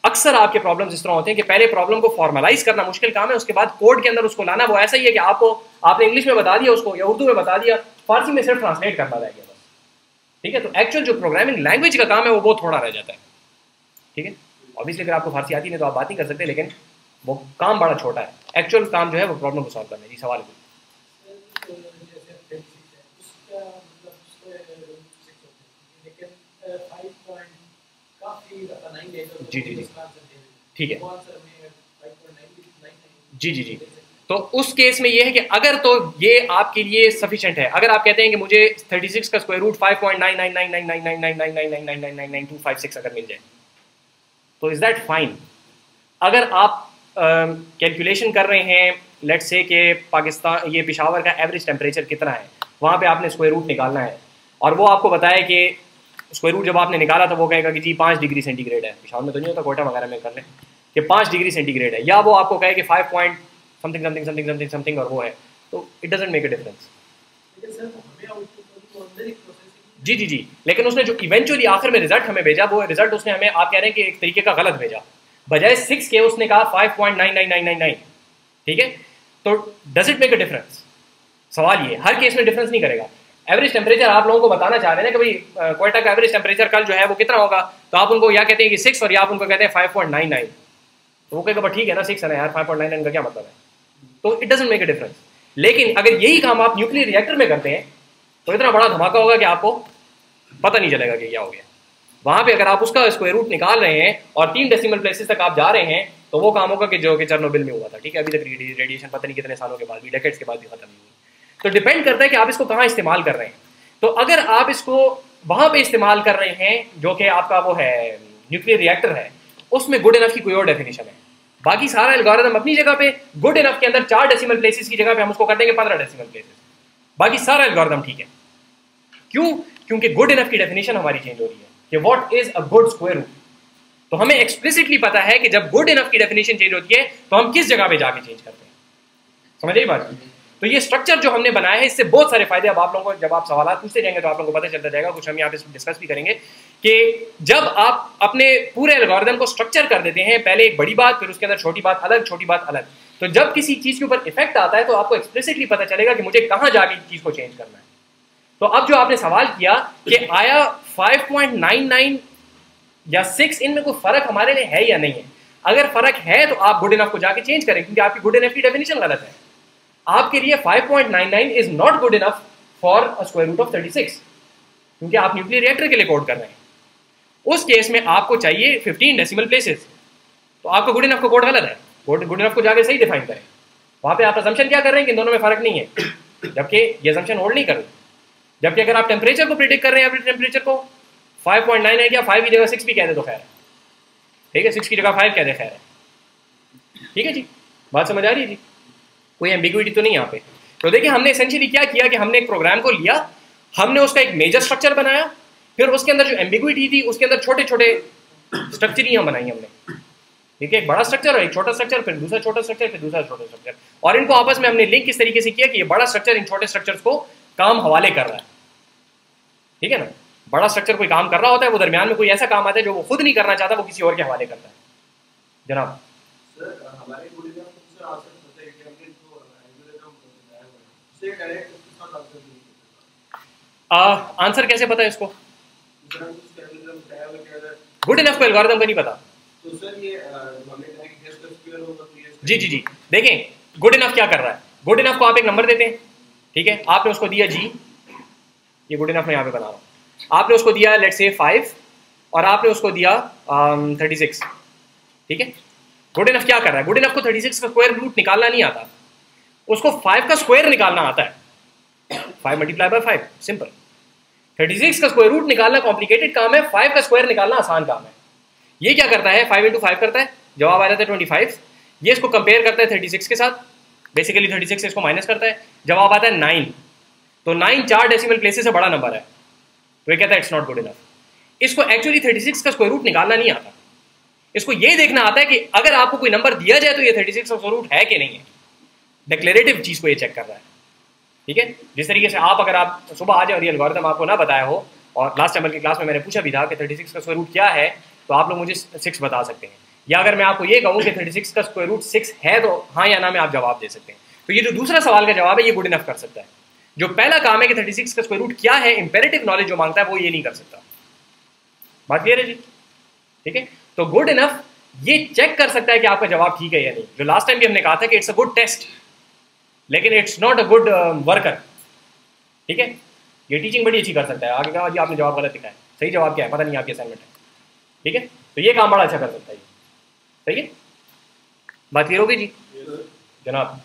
अक्सर आपके प्रॉब्लम्स इस तरह होते हैं कि पहले प्रॉब्लम को फॉर्मलाइज करना मुश्किल काम है, उसके बाद कोड के अंदर उसको लाना वो ऐसा ही है कि आपने इंग्लिश में बता दिया उसको या उर्दू में बता दिया, फारसी में सिर्फ ट्रांसलेट करना रह गया बस। ठीक है, तो एक्चुअल जो प्रोग्रामिंग लैंग्वेज का काम है वो बहुत थोड़ा रह जाता है। ठीक है, ऑब्वियसली अगर आपको फारसी आती नहीं तो आप बात नहीं कर सकते, लेकिन वो काम बड़ा छोटा है। एक्चुअल काम जो है वो प्रॉब्लम को सॉल्व करना है। जी सवाल जी जी जी ठीक है जी जी जी। तो उस केस में ये है कि अगर तो ये आपके लिए सफिशिएंट है, अगर आप कहते हैं कि मुझे 36 का स्क्वायर रूट 5.999999999999999256 अगर मिल जाए तो इज दैट फाइन। अगर आप कैलकुलेशन कर रहे हैं लेट्स से कि पाकिस्तान ये पेशावर का एवरेज टेम्परेचर कितना है, वहाँ पे आपने स्क्वायर रूट निकालना है और वो आपको बताया कि स्क्वायर रूट जब आपने निकाला तो वो कहेगा कि जी 5 डिग्री सेंटीग्रेड है, पेशावर में तो नहीं होता, कोयटा वगैरह में कर लें कि 5 डिग्री सेंटीग्रेड है, या वो आपको कहे कि 5 point something something something something something और वो है, तो it doesn't make a difference. जी जी जी, लेकिन उसने जो इवेंचुअली आखिर में रिजल्ट हमें भेजा वो रिजल्ट उसने हमें, आप कह रहे हैं कि एक तरीके का गलत भेजा, बजाय 6 के उसने कहा 5.99999। ठीक है, तो does it make a difference? सवाल ये, हर केस में डिफरेंस नहीं करेगा। एवरेज टेम्परेचर आप लोगों को बताना चाह रहे हैं ना कि भाई कोयटा का एवरेज टेम्परेचर कल जो है वो कितना होगा, तो आप उनको या कहते हैं कि 6 और या आप उनको कहते हैं 5.99, तो वो कहेगा ठीक है ना 6 है ना यार, 5.99 का क्या मतलब है, तो it doesn't make a difference. लेकिन अगर यही काम आप न्यूक्लियर रिएक्टर में करते हैं तो इतना बड़ा धमाका होगा कि आपको पता नहीं चलेगा कि क्या हो गया। वहां पे अगर आप उसका स्क्वायर रूट निकाल रहे हैं और 3 डेसिमल प्लेसेस तक आप जा रहे हैं तो वो काम होगा कि जो कि चेर्नोबिल में हुआ था। ठीक है, अभी तक रेडिएशन पता नहीं कितने सालों के बाद भी, डेकेड्स के बाद भी खत्म नहीं हुई। तो डिपेंड करता है कि आप इसको कहाँ इस्तेमाल कर रहे हैं। तो अगर आप इसको वहां पे इस्तेमाल कर रहे हैं जो कि आपका वो है न्यूक्लियर रिएक्टर है, उसमें गुड इनफ की कोई और डेफिनेशन है। बाकी सारा एल्गोरिथम अपनी जगह पे, गुड इनफ के अंदर 4 डेसिमल प्लेसेस की जगह पे हम उसको कर देंगे 15 डेसिमल प्लेसेस, बाकी सारा एल्गोरिथम ठीक है। क्यों? क्योंकि गुड इनफ की डेफिनेशन हमारी चेंज हो रही है कि what is a good square root. तो हमें एक्सप्लिसिटली पता है कि जब गुड इनफ की डेफिनेशन चेंज होती है तो हम किस जगह पे जाके चेंज करते हैं। समझ रही बात? तो ये स्ट्रक्चर जो हमने बनाया है इससे बहुत सारे फायदे, अब आप लोगों को जब आप सवाल पूछते जाएंगे तो आप लोगों को पता चलता जाएगा, कुछ हम यहाँ पे डिस्कस भी करेंगे कि जब आप अपने पूरे एल्गोरिथम को स्ट्रक्चर कर देते हैं, पहले एक बड़ी बात फिर उसके अंदर छोटी बात अलग, छोटी बात अलग, तो जब किसी चीज के ऊपर इफेक्ट आता है तो आपको एक्सप्लिसिटली पता चलेगा कि मुझे कहाँ जाके चीज को चेंज करना है। तो अब जो आपने सवाल किया कि आया 5.99 या 6 इनमें कोई फर्क हमारे लिए है या नहीं है, अगर फर्क है तो आप गुड इनफ को जाके चेंज करें, क्योंकि आपकी गुड इनफ की डेफिनेशन गलत है। आपके लिए 5.99 is not good enough for a square root of 36, क्योंकि आप न्यूक्लियर रिएक्टर के लिए कोड कर रहे हैं। उस केस में आपको चाहिए 15 डेसिमल प्लेसेस, तो आपका गुड इनफ का कोड गलत है। गुड इनफ को जाके सही डिफाइन करें। वहां पे आप असम्पशन क्या कर रहे हैं कि इन दोनों में फर्क नहीं है, जबकि ये असम्पशन होल्ड नहीं कर रहे। जबकि अगर आप टेम्परेचर को प्रिडिक्ट कर रहे हैं, एवरेज टेम्परेचर को 5.9 है क्या, 5 की जगह 6 भी कह दे तो खैर है, ठीक है, 6 की जगह 5 कह दे खैर है। ठीक है जी, बात समझ आ रही है जी? कोई एम्बिग्विटी तो नहीं यहाँ पे। तो देखिए हमने एसेंशियली क्या किया कि हमने एक प्रोग्राम को लिया, हमने उसका एक मेजर स्ट्रक्चर बनाया, फिर उसके अंदर जो एम्बिग्विटी थी उसके अंदर छोटे छोटे स्ट्रक्चरियाँ बनाई हमने। ठीक है, एक बड़ा स्ट्रक्चर और एक छोटा स्ट्रक्चर, फिर दूसरा छोटा स्ट्रक्चर, फिर दूसरा छोटा स्ट्रक्चर, और इनको आपस में हमने लिंक इस तरीके से किया कि ये बड़ा स्ट्रक्चर इन छोटे स्ट्रक्चर्स को काम हवाले कर रहा है। ठीक है ना, बड़ा स्ट्रक्चर कोई काम कर रहा होता है, वो दरमियान में कोई ऐसा काम आता है जो वो खुद नहीं करना चाहता, वो किसी और के हवाले करता है। जनाब आंसर कैसे पता है इसको? गुड इनफ को एल्गोरिथम का नहीं पता। तो सर ये जी जी जी, देखें गुड इनफ क्या कर रहा है। गुड इनफ को आप एक नंबर देते हैं, ठीक है, आपने उसको दिया जी, ये गुड इनफ मैं यहाँ पे बना रहा हूँ, आपने उसको दिया लेट्स से 5 और आपने उसको दिया 36। ठीक है, गुड इनफ क्या कर रहा है? गुड इनफ को 36 का स्क्वायर रूट निकालना नहीं आता, उसको 5 का स्क्वायर निकालना आता है। 5 मल्टीप्लाई बाय 5 सिंपल। 36 का स्क्वायर रूट निकालना कॉम्प्लिकेटेड काम है, 5 का स्क्वायर निकालना आसान काम है। ये क्या करता है? 5 × 5 करता है, जवाब आ जाता है 25। ये इसको कंपेयर करता है 36 के साथ, बेसिकली 36 से इसको माइनस करता है, जवाब आता है 9। तो 9 4 डेसिमल प्लेसेस से बड़ा नंबर है, तो ये कहता है इट्स नॉट गुड इनफ। इसको एक्चुअली 36 का स्क्वायर रूट निकालना नहीं आता, इसको ये देखना आता है कि अगर आपको कोई नंबर दिया जाए तो ये 36 का स्क्वायर रूट है कि नहीं है। डिक्लेरेटिव चीज को ये चेक कर रहा है। ठीक है, जिस तरीके से आप अगर आप सुबह आ जाए और ये एल्गोरिथम आपको ना बताया हो, और लास्ट टाइम की क्लास में मैंने पूछा भी था कि 36 का स्क्वायर रूट क्या है, तो आप लोग मुझे 6 बता सकते हैं, या अगर मैं आपको ये कहूँ कि 36 का स्क्वायर रूट 6 है तो हाँ या ना में आप जवाब दे सकते हैं। तो ये जो दूसरा सवाल का जवाब है ये गुड इनफ कर सकता है। जो पहला काम है कि 36 का स्क्वायर रूट क्या है, इंपेरेटिव नॉलेज जो मांगता है वो ये नहीं कर सकता। बात क्लियर है जी? ठीक है, तो गुड इनफ ये चेक कर सकता है कि आपका जवाब ठीक है या नहीं। जो लास्ट टाइम भी हमने कहा था कि इट्स अ गुड टेस्ट लेकिन it's not a good worker. ठीक है, ये टीचिंग बड़ी अच्छी कर सकता है। आगे कहा जी आपने जवाब गलत लिखा है, सही जवाब क्या है पता नहीं, आपकी असाइनमेंट है। ठीक है, तो ये काम बड़ा अच्छा कर सकता है। सही है, बात क्लियर होगी जी जनाब?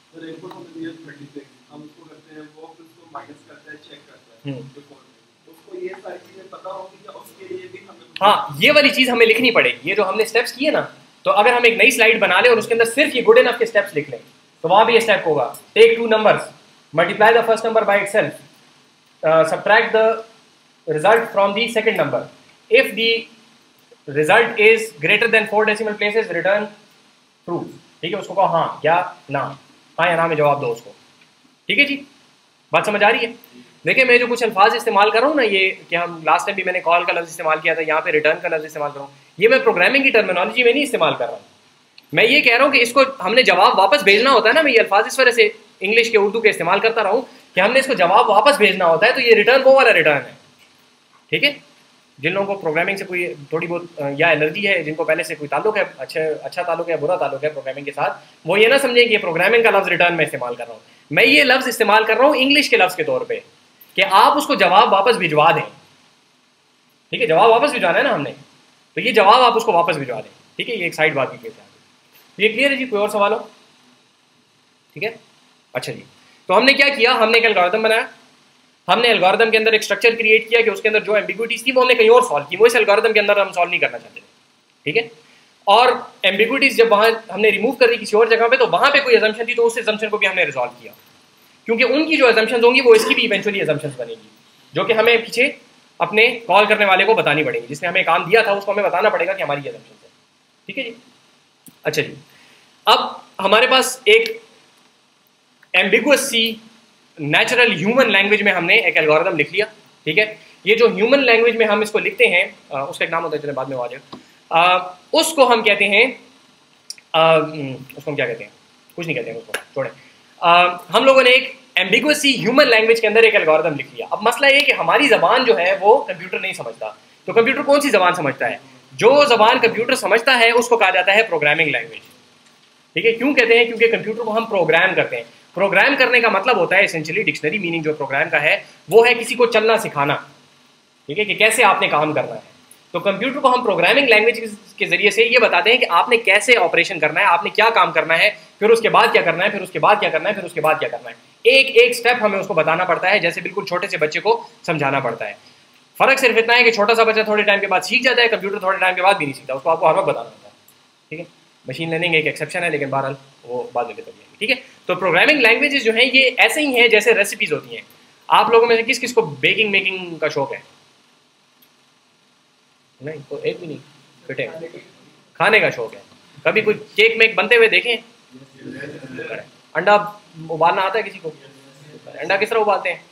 हाँ, ये वाली चीज़ हमें लिखनी पड़ेगी। ये जो हमने स्टेप्स किए ना, तो अगर हम एक नई स्लाइड बना लें और उसके अंदर सिर्फ ये गुड इनफ के स्टेप्स लिख लें तो वहाँ भी ये स्टेप होगा। Take 2 numbers, multiply the first number by itself, subtract the result from the second number. If the result is greater than 4 decimal places, return true. ठीक है, उसको कहो हाँ या ना, हाँ या ना में जवाब दो उसको। ठीक है जी, बात समझ आ रही है? देखिए मैं जो कुछ अल्फाज इस्तेमाल कर रहा हूँ ना, ये कि हम लास्ट टाइम भी मैंने कॉल का लफ्ज़ इस्तेमाल किया था, यहाँ पे रिटर्न का लफ्ज़ इस्तेमाल कर रहा हूँ, ये मैं प्रोग्रामिंग की टर्मिनोलॉजी में नहीं इस्तेमाल कर रहा हूँ। मैं ये कह रहा हूँ कि इसको हमने जवाब वापस भेजना होता है ना, मैं ये अल्फाज इस वजह से इंग्लिश के उर्दू के इस्तेमाल करता रहा हूँ कि हमने इसको जवाब वापस भेजना होता है, तो ये रिटर्न वो वाला रिटर्न है। ठीक है, जिन लोगों को प्रोग्रामिंग से कोई थोड़ी बहुत या एलर्जी है, जिनको पहले से कोई ताल्लुक है, अच्छा ताल्लुक है, बुरा ताल्लुक है प्रोग्रामिंग के साथ, वो ये ना समझें कि प्रोग्रामिंग का लफ्ज़ रिटर्न में इस्तेमाल कर रहा हूँ। मैं ये लफ्ज़ इस्तेमाल कर रहा हूँ इंग्लिश के लफ्ज़ के तौर पर कि आप उसको जवाब वापस भिजवा दें। ठीक है, जवाब वापस भिजवाना है ना हमने, तो ये जवाब आप उसको वापस भिजवा दें। ठीक है, ये एक साइड बात की है। ये क्लियर है जी? कोई और सवाल हो? ठीक है, अच्छा जी, तो हमने क्या किया, हमने एक एल्गोरिथम बनाया, हमने एल्गोरिथम के अंदर एक स्ट्रक्चर क्रिएट किया कि उसके अंदर जो एम्बिग्विटीज थी वो हमने कहीं और सॉल्व की, वो इस एल्गोरिथम के अंदर हम सॉल्व नहीं करना चाहते थे। ठीक है, और एम्बिग्विटीज जब वहाँ हमने रिमूव कर दी किसी और जगह पे, तो वहाँ पे कोई अजम्पशन थी तो उस अजम्पशन को भी हमने रिजॉल्व किया, क्योंकि उनकी जो अजम्पशंस होंगी वो इसकी भी इवेंचुअली अजम्पशंस बनेगी, जो कि हमें पीछे अपने कॉल करने वाले को बतानी पड़ेगी, जिसने हमें काम दिया था उसको हमें बताना पड़ेगा कि हमारी अजम्पशंस है। ठीक है जी, अच्छा जी, अब हमारे पास एक एम्बिगुअस सी नेचुरल ह्यूमन लैंग्वेज में हमने एक एल्गोरिथम लिख लिया। ठीक है, ये जो ह्यूमन लैंग्वेज में हम इसको लिखते हैं, उसका एक नाम होता है, चलिए बाद में आ जाएगा, उसको हम कहते हैं, उसको हम क्या कहते हैं, कुछ नहीं कहते हैं, उसको छोड़ें। हम लोगों ने एक एम्बिगुअस सी ह्यूमन लैंग्वेज के अंदर एक एल्गोरिथम लिख लिया। अब मसला ये कि हमारी जबान जो है वो कंप्यूटर नहीं समझता, तो कंप्यूटर कौन सी जबान समझता है? जो जबान कंप्यूटर समझता है उसको कहा जाता है प्रोग्रामिंग लैंग्वेज। ठीक है, क्यों कहते हैं? क्योंकि कंप्यूटर को हम प्रोग्राम करते हैं। प्रोग्राम करने का मतलब होता है एसेंशियली, डिक्शनरी मीनिंग जो प्रोग्राम का है वो है किसी को चलना सिखाना। ठीक है, कि कैसे आपने काम करना है। तो कंप्यूटर को हम प्रोग्रामिंग लैंग्वेज के जरिए से ये बताते हैं कि आपने कैसे ऑपरेशन करना है, आपने क्या काम करना है, फिर उसके बाद क्या करना है, फिर उसके बाद क्या करना है, फिर उसके बाद क्या करना है। एक एक स्टेप हमें उसको बताना पड़ता है, जैसे बिल्कुल छोटे से बच्चे को समझाना पड़ता है। फर्क सिर्फ इतना है कि छोटा सा बच्चा थोड़े टाइम के बाद सीख जाता है, कंप्यूटर थोड़े टाइम के बाद भी नहीं सीखता, उसको आपको हर वक्त बताना होता है। ठीक है, मशीन लर्निंग एक एक्सेप्शन है, लेकिन बहरहाल वो बाद में बताएंगे। ठीक है, तो प्रोग्रामिंग लैंग्वेजेस जो हैं ये ऐसे ही हैं जैसे रेसिपीज होती हैं। आप लोगों में से किस किस को बेकिंग मेकिंग का शौक है? नहीं, तो एक भी नहीं बेटे, खाने का शौक है। कभी कोई केक मेक बनते हुए देखें? अंडा उबालना आता है किसी को? अंडा किस तरह उबालते हैं?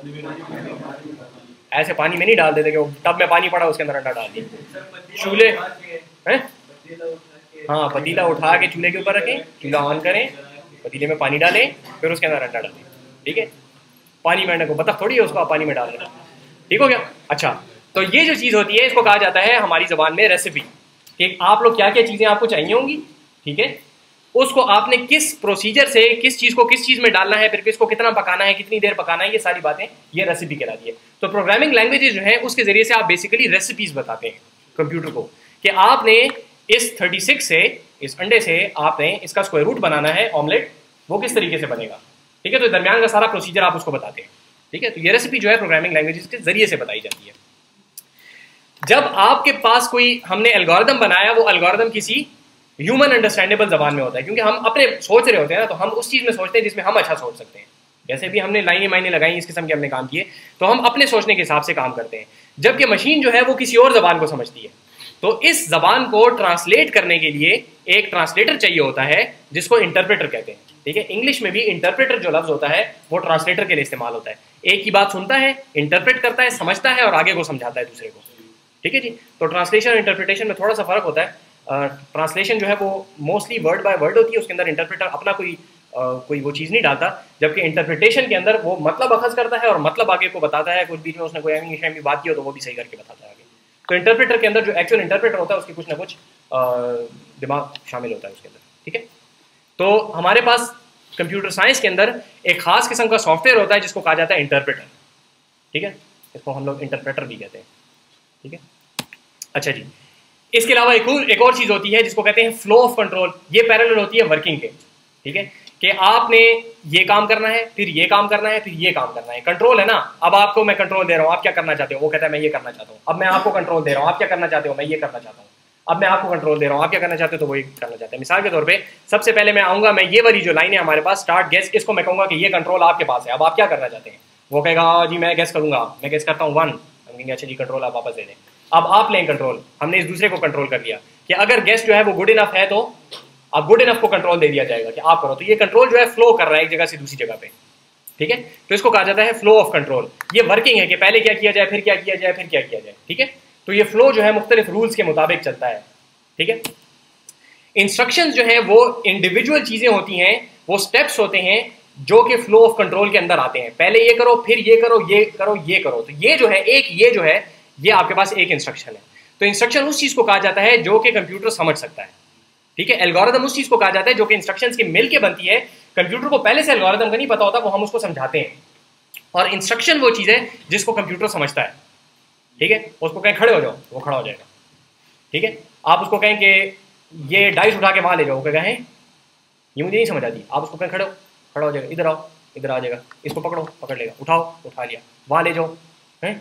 ऐसे पानी में नहीं डाल देते कि वो टब में पानी पड़ा उसके अंदर अंडा डाल दिया। चूल्हे हैं, हाँ, पतीला उठा के चूल्हे के ऊपर रखें, चूल्हा ऑन करें, पतीले में पानी डालें, फिर उसके अंदर अंडा डालें। ठीक है, पानी में अंडा को बतख थोड़ी है उसको आप पानी में डाल दें। ठीक हो गया? अच्छा, तो ये जो चीज़ होती है इसको कहा जाता है हमारी ज़बान में रेसिपी। कि आप लोग क्या क्या चीज़ें आपको चाहिए होंगी, ठीक है, उसको आपने किस प्रोसीजर से किस चीज़ को किस चीज़ में डालना है, फिर किसको कितना पकाना है, कितनी देर पकाना है, ये सारी बातें ये रेसिपी कहलाती है। तो प्रोग्रामिंग लैंग्वेजेस जो है उसके ज़रिए से आप बेसिकली रेसिपीज़ बताते हैं कंप्यूटर को कि आपने इस 36 से, इस अंडे से आपने इसका स्क्वायर रूट बनाना है, ऑमलेट, वो किस तरीके से बनेगा। ठीक है, तो दरमियान का सारा प्रोसीजर आप उसको बताते हैं। ठीक है, तो ये रेसिपी जो है प्रोग्रामिंग लैंग्वेजेस के जरिए से बताई जाती है। जब आपके पास कोई हमने एल्गोरिथम बनाया, वो एल्गोरिथम किसी ह्यूमन अंडरस्टैंडेबल जबान में होता है, क्योंकि हम अपने सोच रहे होते हैं ना, तो हम उस चीज़ में सोचते हैं जिसमें हम अच्छा सोच सकते हैं। जैसे भी हमने लाइनें माइने लगाई, इस किस्म के हमने काम किए, तो हम अपने सोचने के हिसाब से काम करते हैं। जबकि मशीन जो है वो किसी और जबान को समझती है। तो इस जबान को ट्रांसलेट करने के लिए एक ट्रांसलेटर चाहिए होता है, जिसको इंटरप्रेटर कहते हैं। ठीक है, इंग्लिश में भी इंटरप्रेटर जो लफ्ज होता है वो ट्रांसलेटर के लिए इस्तेमाल होता है। एक ही बात सुनता है, इंटरप्रेट करता है, समझता है और आगे को समझाता है दूसरे को। ठीक है जी, तो ट्रांसलेशन और इंटरप्रिटेशन में थोड़ा सा फर्क होता है। ट्रांसलेशन जो है वो मोस्टली वर्ड बाय वर्ड होती है, उसके अंदर इंटरप्रेटर अपना कोई वो चीज़ नहीं डालता, जबकि इंटरप्रिटेशन के अंदर वो मतलब अखज़ करता है और मतलब आगे को बताता है, कुछ बीच में उसने कोई एमी बात की हो तो वो भी सही करके बताता है आगे। तो इंटरप्रेटर के अंदर जो एक्चुअल इंटरप्रेटर होता है उसकी कुछ ना कुछ दिमाग शामिल होता है उसके अंदर, ठीक है। तो हमारे पास कंप्यूटर साइंस के अंदर एक खास किस्म का सॉफ्टवेयर होता है जिसको कहा जाता है इंटरप्रेटर, ठीक है, इसको हम लोग इंटरप्रेटर भी कहते हैं, ठीक है। अच्छा जी, इसके अलावा एक और चीज़ होती है जिसको कहते हैं फ्लो ऑफ कंट्रोल। ये पैरेलल होती है वर्किंग के, ठीक है, कि आपने ये काम करना है, फिर ये काम करना है, फिर ये काम करना है। कंट्रोल है ना, अब आपको मैं कंट्रोल दे रहा हूँ, आप क्या करना चाहते हो, वो कहता है मैं ये करना चाहता हूँ। अब मैं आपको कंट्रोल दे रहा हूँ, आप क्या करना चाहते हो, मैं ये करना चाहता हूँ। अब मैं आपको कंट्रोल दे रहा हूँ, आप क्या करना चाहते हो, तो वो ये करना चाहते हैं। मिसाल के तौर पे सबसे पहले मैं आऊँगा, मैं ये वाली जो लाइन है हमारे पास स्टार्ट गेस, इसको मैं कहूँगा कि ये कंट्रोल आपके पास है, अब आप क्या करना चाहते हैं। वो कहेगा जी मैं गेस करूँगा, मैं गेस करता हूँ 1, हम कहेंगे अच्छा जी कंट्रोल आप वापस दे दें। अब आप लें कंट्रोल, हमने इस दूसरे को कंट्रोल कर लिया कि अगर गेस जो है वो गुड इनफ है तो अब गुड इनफ को कंट्रोल दे दिया जाएगा कि आप करो। तो ये कंट्रोल जो है फ्लो कर रहा है एक जगह से दूसरी जगह पे, ठीक है। तो इसको कहा जाता है फ्लो ऑफ कंट्रोल। ये वर्किंग है कि पहले क्या किया जाए, फिर क्या किया जाए, फिर क्या किया जाए, ठीक है। तो ये फ्लो जो है मुख्तलिफ रूल्स के मुताबिक चलता है, ठीक है। इंस्ट्रक्शंस जो है वो इंडिविजुअल चीजें होती हैं, वो स्टेप्स होते हैं जो कि फ्लो ऑफ कंट्रोल के अंदर आते हैं। पहले ये करो, फिर ये करो, ये करो, ये करो। तो ये जो है ये जो है ये आपके पास एक इंस्ट्रक्शन है। तो इंस्ट्रक्शन उस चीज को कहा जाता है जो कि कंप्यूटर समझ सकता है, ठीक है। एल्गोरिथम उस चीज को कहा जाता है जो कि इंस्ट्रक्शंस की मिल के बनती है। कंप्यूटर को पहले से एल्गोरिथम का नहीं पता होता, वो हम उसको समझाते हैं। और इंस्ट्रक्शन वो चीज है जिसको कंप्यूटर समझता है, ठीक है। उसको कहें खड़े हो जाओ, वो खड़ा हो जाएगा, ठीक है। आप उसको कहें कि ये डाइस उठा के वहां ले जाओ, वो कहेगा है ये मुझे नहीं समझ आती। आप उसको कहें खड़े हो, खड़ा हो जाएगा, इधर आओ, इधर आ जाएगा, इसको पकड़ो, पकड़ लेगा, उठाओ, उठा लिया, वहां ले जाओ, है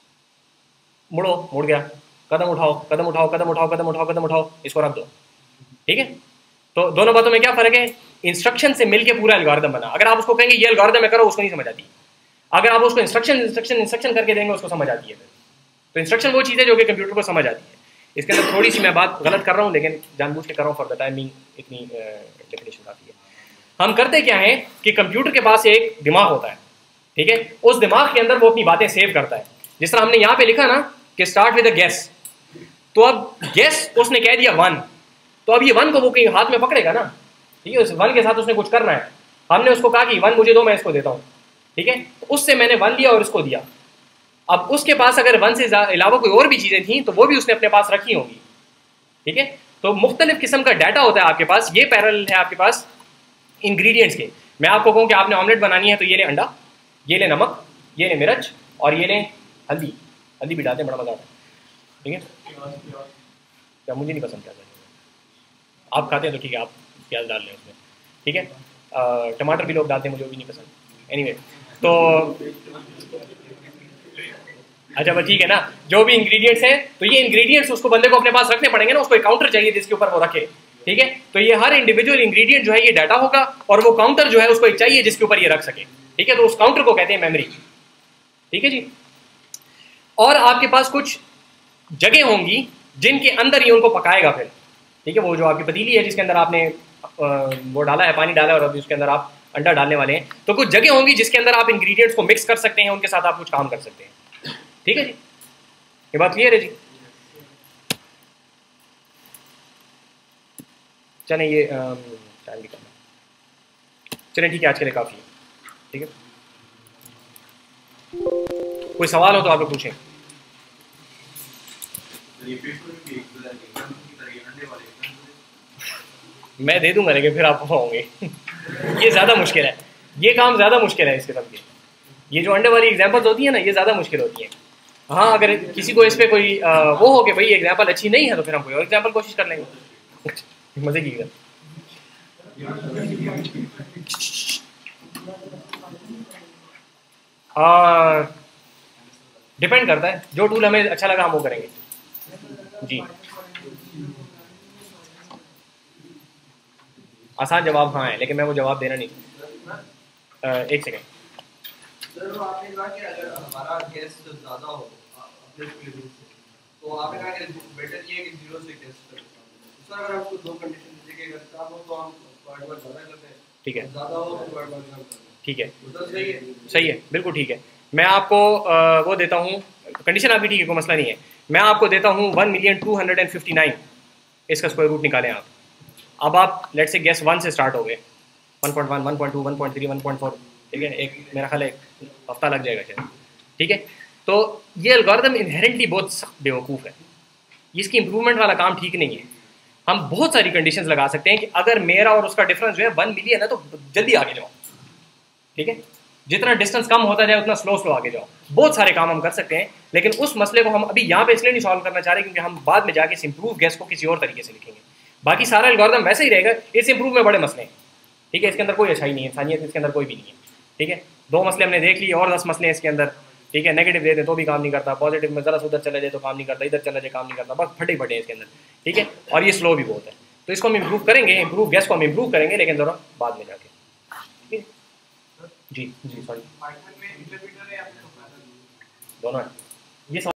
मुड़ो, मुड़ गया, कदम उठाओ, कदम उठाओ, कदम उठाओ, कदम उठाओ, कदम उठाओ, इसको रख दो, ठीक है। तो दोनों बातों में क्या फर्क है, इंस्ट्रक्शन से मिलकर पूरा एल्गोरिथम बना। अगर आप उसको कहेंगे ये एल्गोरिथम है करो, उसको नहीं समझ आती। अगर आप उसको इंस्ट्रक्शन करके देंगे उसको समझ आती है। तो इंस्ट्रक्शन वो चीज़ है जो कि कंप्यूटर को समझ आती है। इसके अंदर थोड़ी सी मैं बात गलत कर रहा हूँ, लेकिन जानबूझ के कर रहा हूँ फॉर द टाइमिंग, इतनी डेफिनेशन काफ़ी है। हम करते क्या है कि कंप्यूटर के पास एक दिमाग होता है, ठीक है। उस दिमाग के अंदर वो अपनी बातें सेव करता है। जिस तरह हमने यहाँ पे लिखा ना कि स्टार्ट विद अ गेस, तो अब गेस उसने कह दिया 1, तो अब ये 1 को वो कहीं हाथ में पकड़ेगा ना, ठीक है। उस 1 के साथ उसने कुछ करना है। हमने उसको कहा कि 1 मुझे दो, मैं इसको देता हूँ, ठीक है। तो उससे मैंने 1 लिया और इसको दिया। अब उसके पास अगर 1 से अलावा कोई और भी चीज़ें थी तो वो भी उसने अपने पास रखी होंगी, ठीक है। तो मुख्तलिफ किस्म का डाटा होता है आपके पास। ये पैरेलल है आपके पास इंग्रेडिएंट्स के। मैं आपको कहूँ कि आपने ऑमलेट बनानी है तो ये ले अंडा, ये ले नमक, ये ले मिर्च और ये ले हल्दी। हल्दी भी डालते हैं, बड़ा मज़ा आता है, ठीक है। क्या मुझे नहीं पसंद, क्या आप खाते हैं तो ठीक है, आप प्याज डाल लें उसमें, ठीक है। टमाटर भी लोग डालते हैं, मुझे वो भी नहीं पसंद। एनीवे, तो अच्छा बस ठीक है ना, जो भी इंग्रेडिएंट्स हैं, तो ये इंग्रेडिएंट्स उसको बंदे को अपने पास रखने पड़ेंगे ना। उसको एक काउंटर चाहिए जिसके ऊपर वो रखे, ठीक है। तो ये हर इंडिविजुअल इंग्रेडिएंट जो है ये डाटा होगा और वो काउंटर जो है उसको एक चाहिए जिसके ऊपर ये रख सके, ठीक है। तो उस काउंटर को कहते हैं मेमोरी, ठीक है जी। और आपके पास कुछ जगह होंगी जिनके अंदर ये उनको पकाएगा फिर, ठीक है। वो जो आपकी पतीली है जिसके अंदर आपने वो डाला है, पानी डाला है और अभी उसके अंदर आप अंडा डालने वाले हैं, तो कुछ जगह होंगी जिसके अंदर आप इंग्रेडिएंट्स को मिक्स कर सकते हैं, उनके साथ आप कुछ काम कर सकते हैं, ठीक है जी। ये बात क्लियर है जी। चलें, ये टाइम भी करना, चलें ठीक है, आज के लिए काफ़ी है, ठीक है। कोई सवाल हो तो आप लोग पूछें। मैं दे दूंगा लेकिन फिर आप होंगे ये ज़्यादा मुश्किल है, ये काम ज़्यादा मुश्किल है इसके सब के। ये जो अंडे वाली एग्जांपल्स होती है ना, ये ज़्यादा मुश्किल होती है। हाँ, अगर किसी को इस पर कोई वो हो कि भाई एग्जांपल अच्छी नहीं है तो फिर हम कोई और एग्जांपल कोशिश कर लेंगे मज़े की गल। डिपेंड करता है, जो टूल हमें अच्छा लगा हम वो करेंगे जी। आसान जवाब हाँ है, लेकिन मैं वो जवाब देना नहीं चाहता। एक सेकेंड सर, आपने कहा कि अगर हमारा गैस ज़्यादा हो अपने स्पीड से, तो आपने कहा कि बेटर ये है कि 0 से गैस करें। सर, अगर आपको दो कंडीशन दीजिए कि अगर कम हो तो हम वर्ड वर्ड ज़्यादा करते हैं, ठीक है, ज़्यादा हो तो वर्ड वर्ड कम करते हैं, ठीक है, मतलब सही है, सही है, बिल्कुल ठीक है। मैं आपको वो देता हूँ, कंडीशन आपकी ठीक है, कोई मसला नहीं है। मैं आपको देता हूँ 1,259,000, इसका स्क्वायर रूट निकालें आप। अब आप लेट से गैस 1 से स्टार्ट हो गए, 1.1, 1.2, 1.3, 1.4, ठीक है, एक मेरा ख्याल एक हफ्ता लग जाएगा शायद, ठीक है। तो ये एल्गोरिथम इनहेरेंटली बहुत सख्त बेवकूफ़ है, इसकी इंप्रूवमेंट वाला काम ठीक नहीं है। हम बहुत सारी कंडीशंस लगा सकते हैं कि अगर मेरा और उसका डिफरेंस जो है 1 मिलियन है तो जल्दी आगे जाओ, ठीक है, जितना डिस्टेंस कम होता जाए उतना स्लो स्लो आगे जाओ। बहुत सारे काम हम कर सकते हैं, लेकिन उस मसले को हम अभी यहाँ पे इसलिए नहीं सॉल्व करना चाह रहे क्योंकि हम बाद में जाके इस इंप्रूव गैस को किसी और तरीके से लिखेंगे। बाकी सारा एल्गोरिथम वैसे ही रहेगा, इस इंप्रूव में बड़े मसले हैं, ठीक है, इसके अंदर कोई अच्छाई नहीं है, इंसानियत इसके अंदर कोई भी नहीं है, ठीक है। 2 मसले हमने देख लिए और 10 मसले हैं इसके अंदर, ठीक है। नेगेटिव दे दें तो भी काम नहीं करता, पॉजिटिव में ज़रा उधर चला जाए तो काम नहीं करता, इधर चला जाए काम नहीं करता, बस फटे फटे हैं इसके अंदर, ठीक है। और ये स्लो भी बहुत है, तो इसको हम इम्प्रूव करेंगे, इम्प्रूव गैस को हम इम्प्रूव करेंगे, लेकिन ज़रा बाद में जाके, ठीक है। जी जी सॉरी, दोनों है ये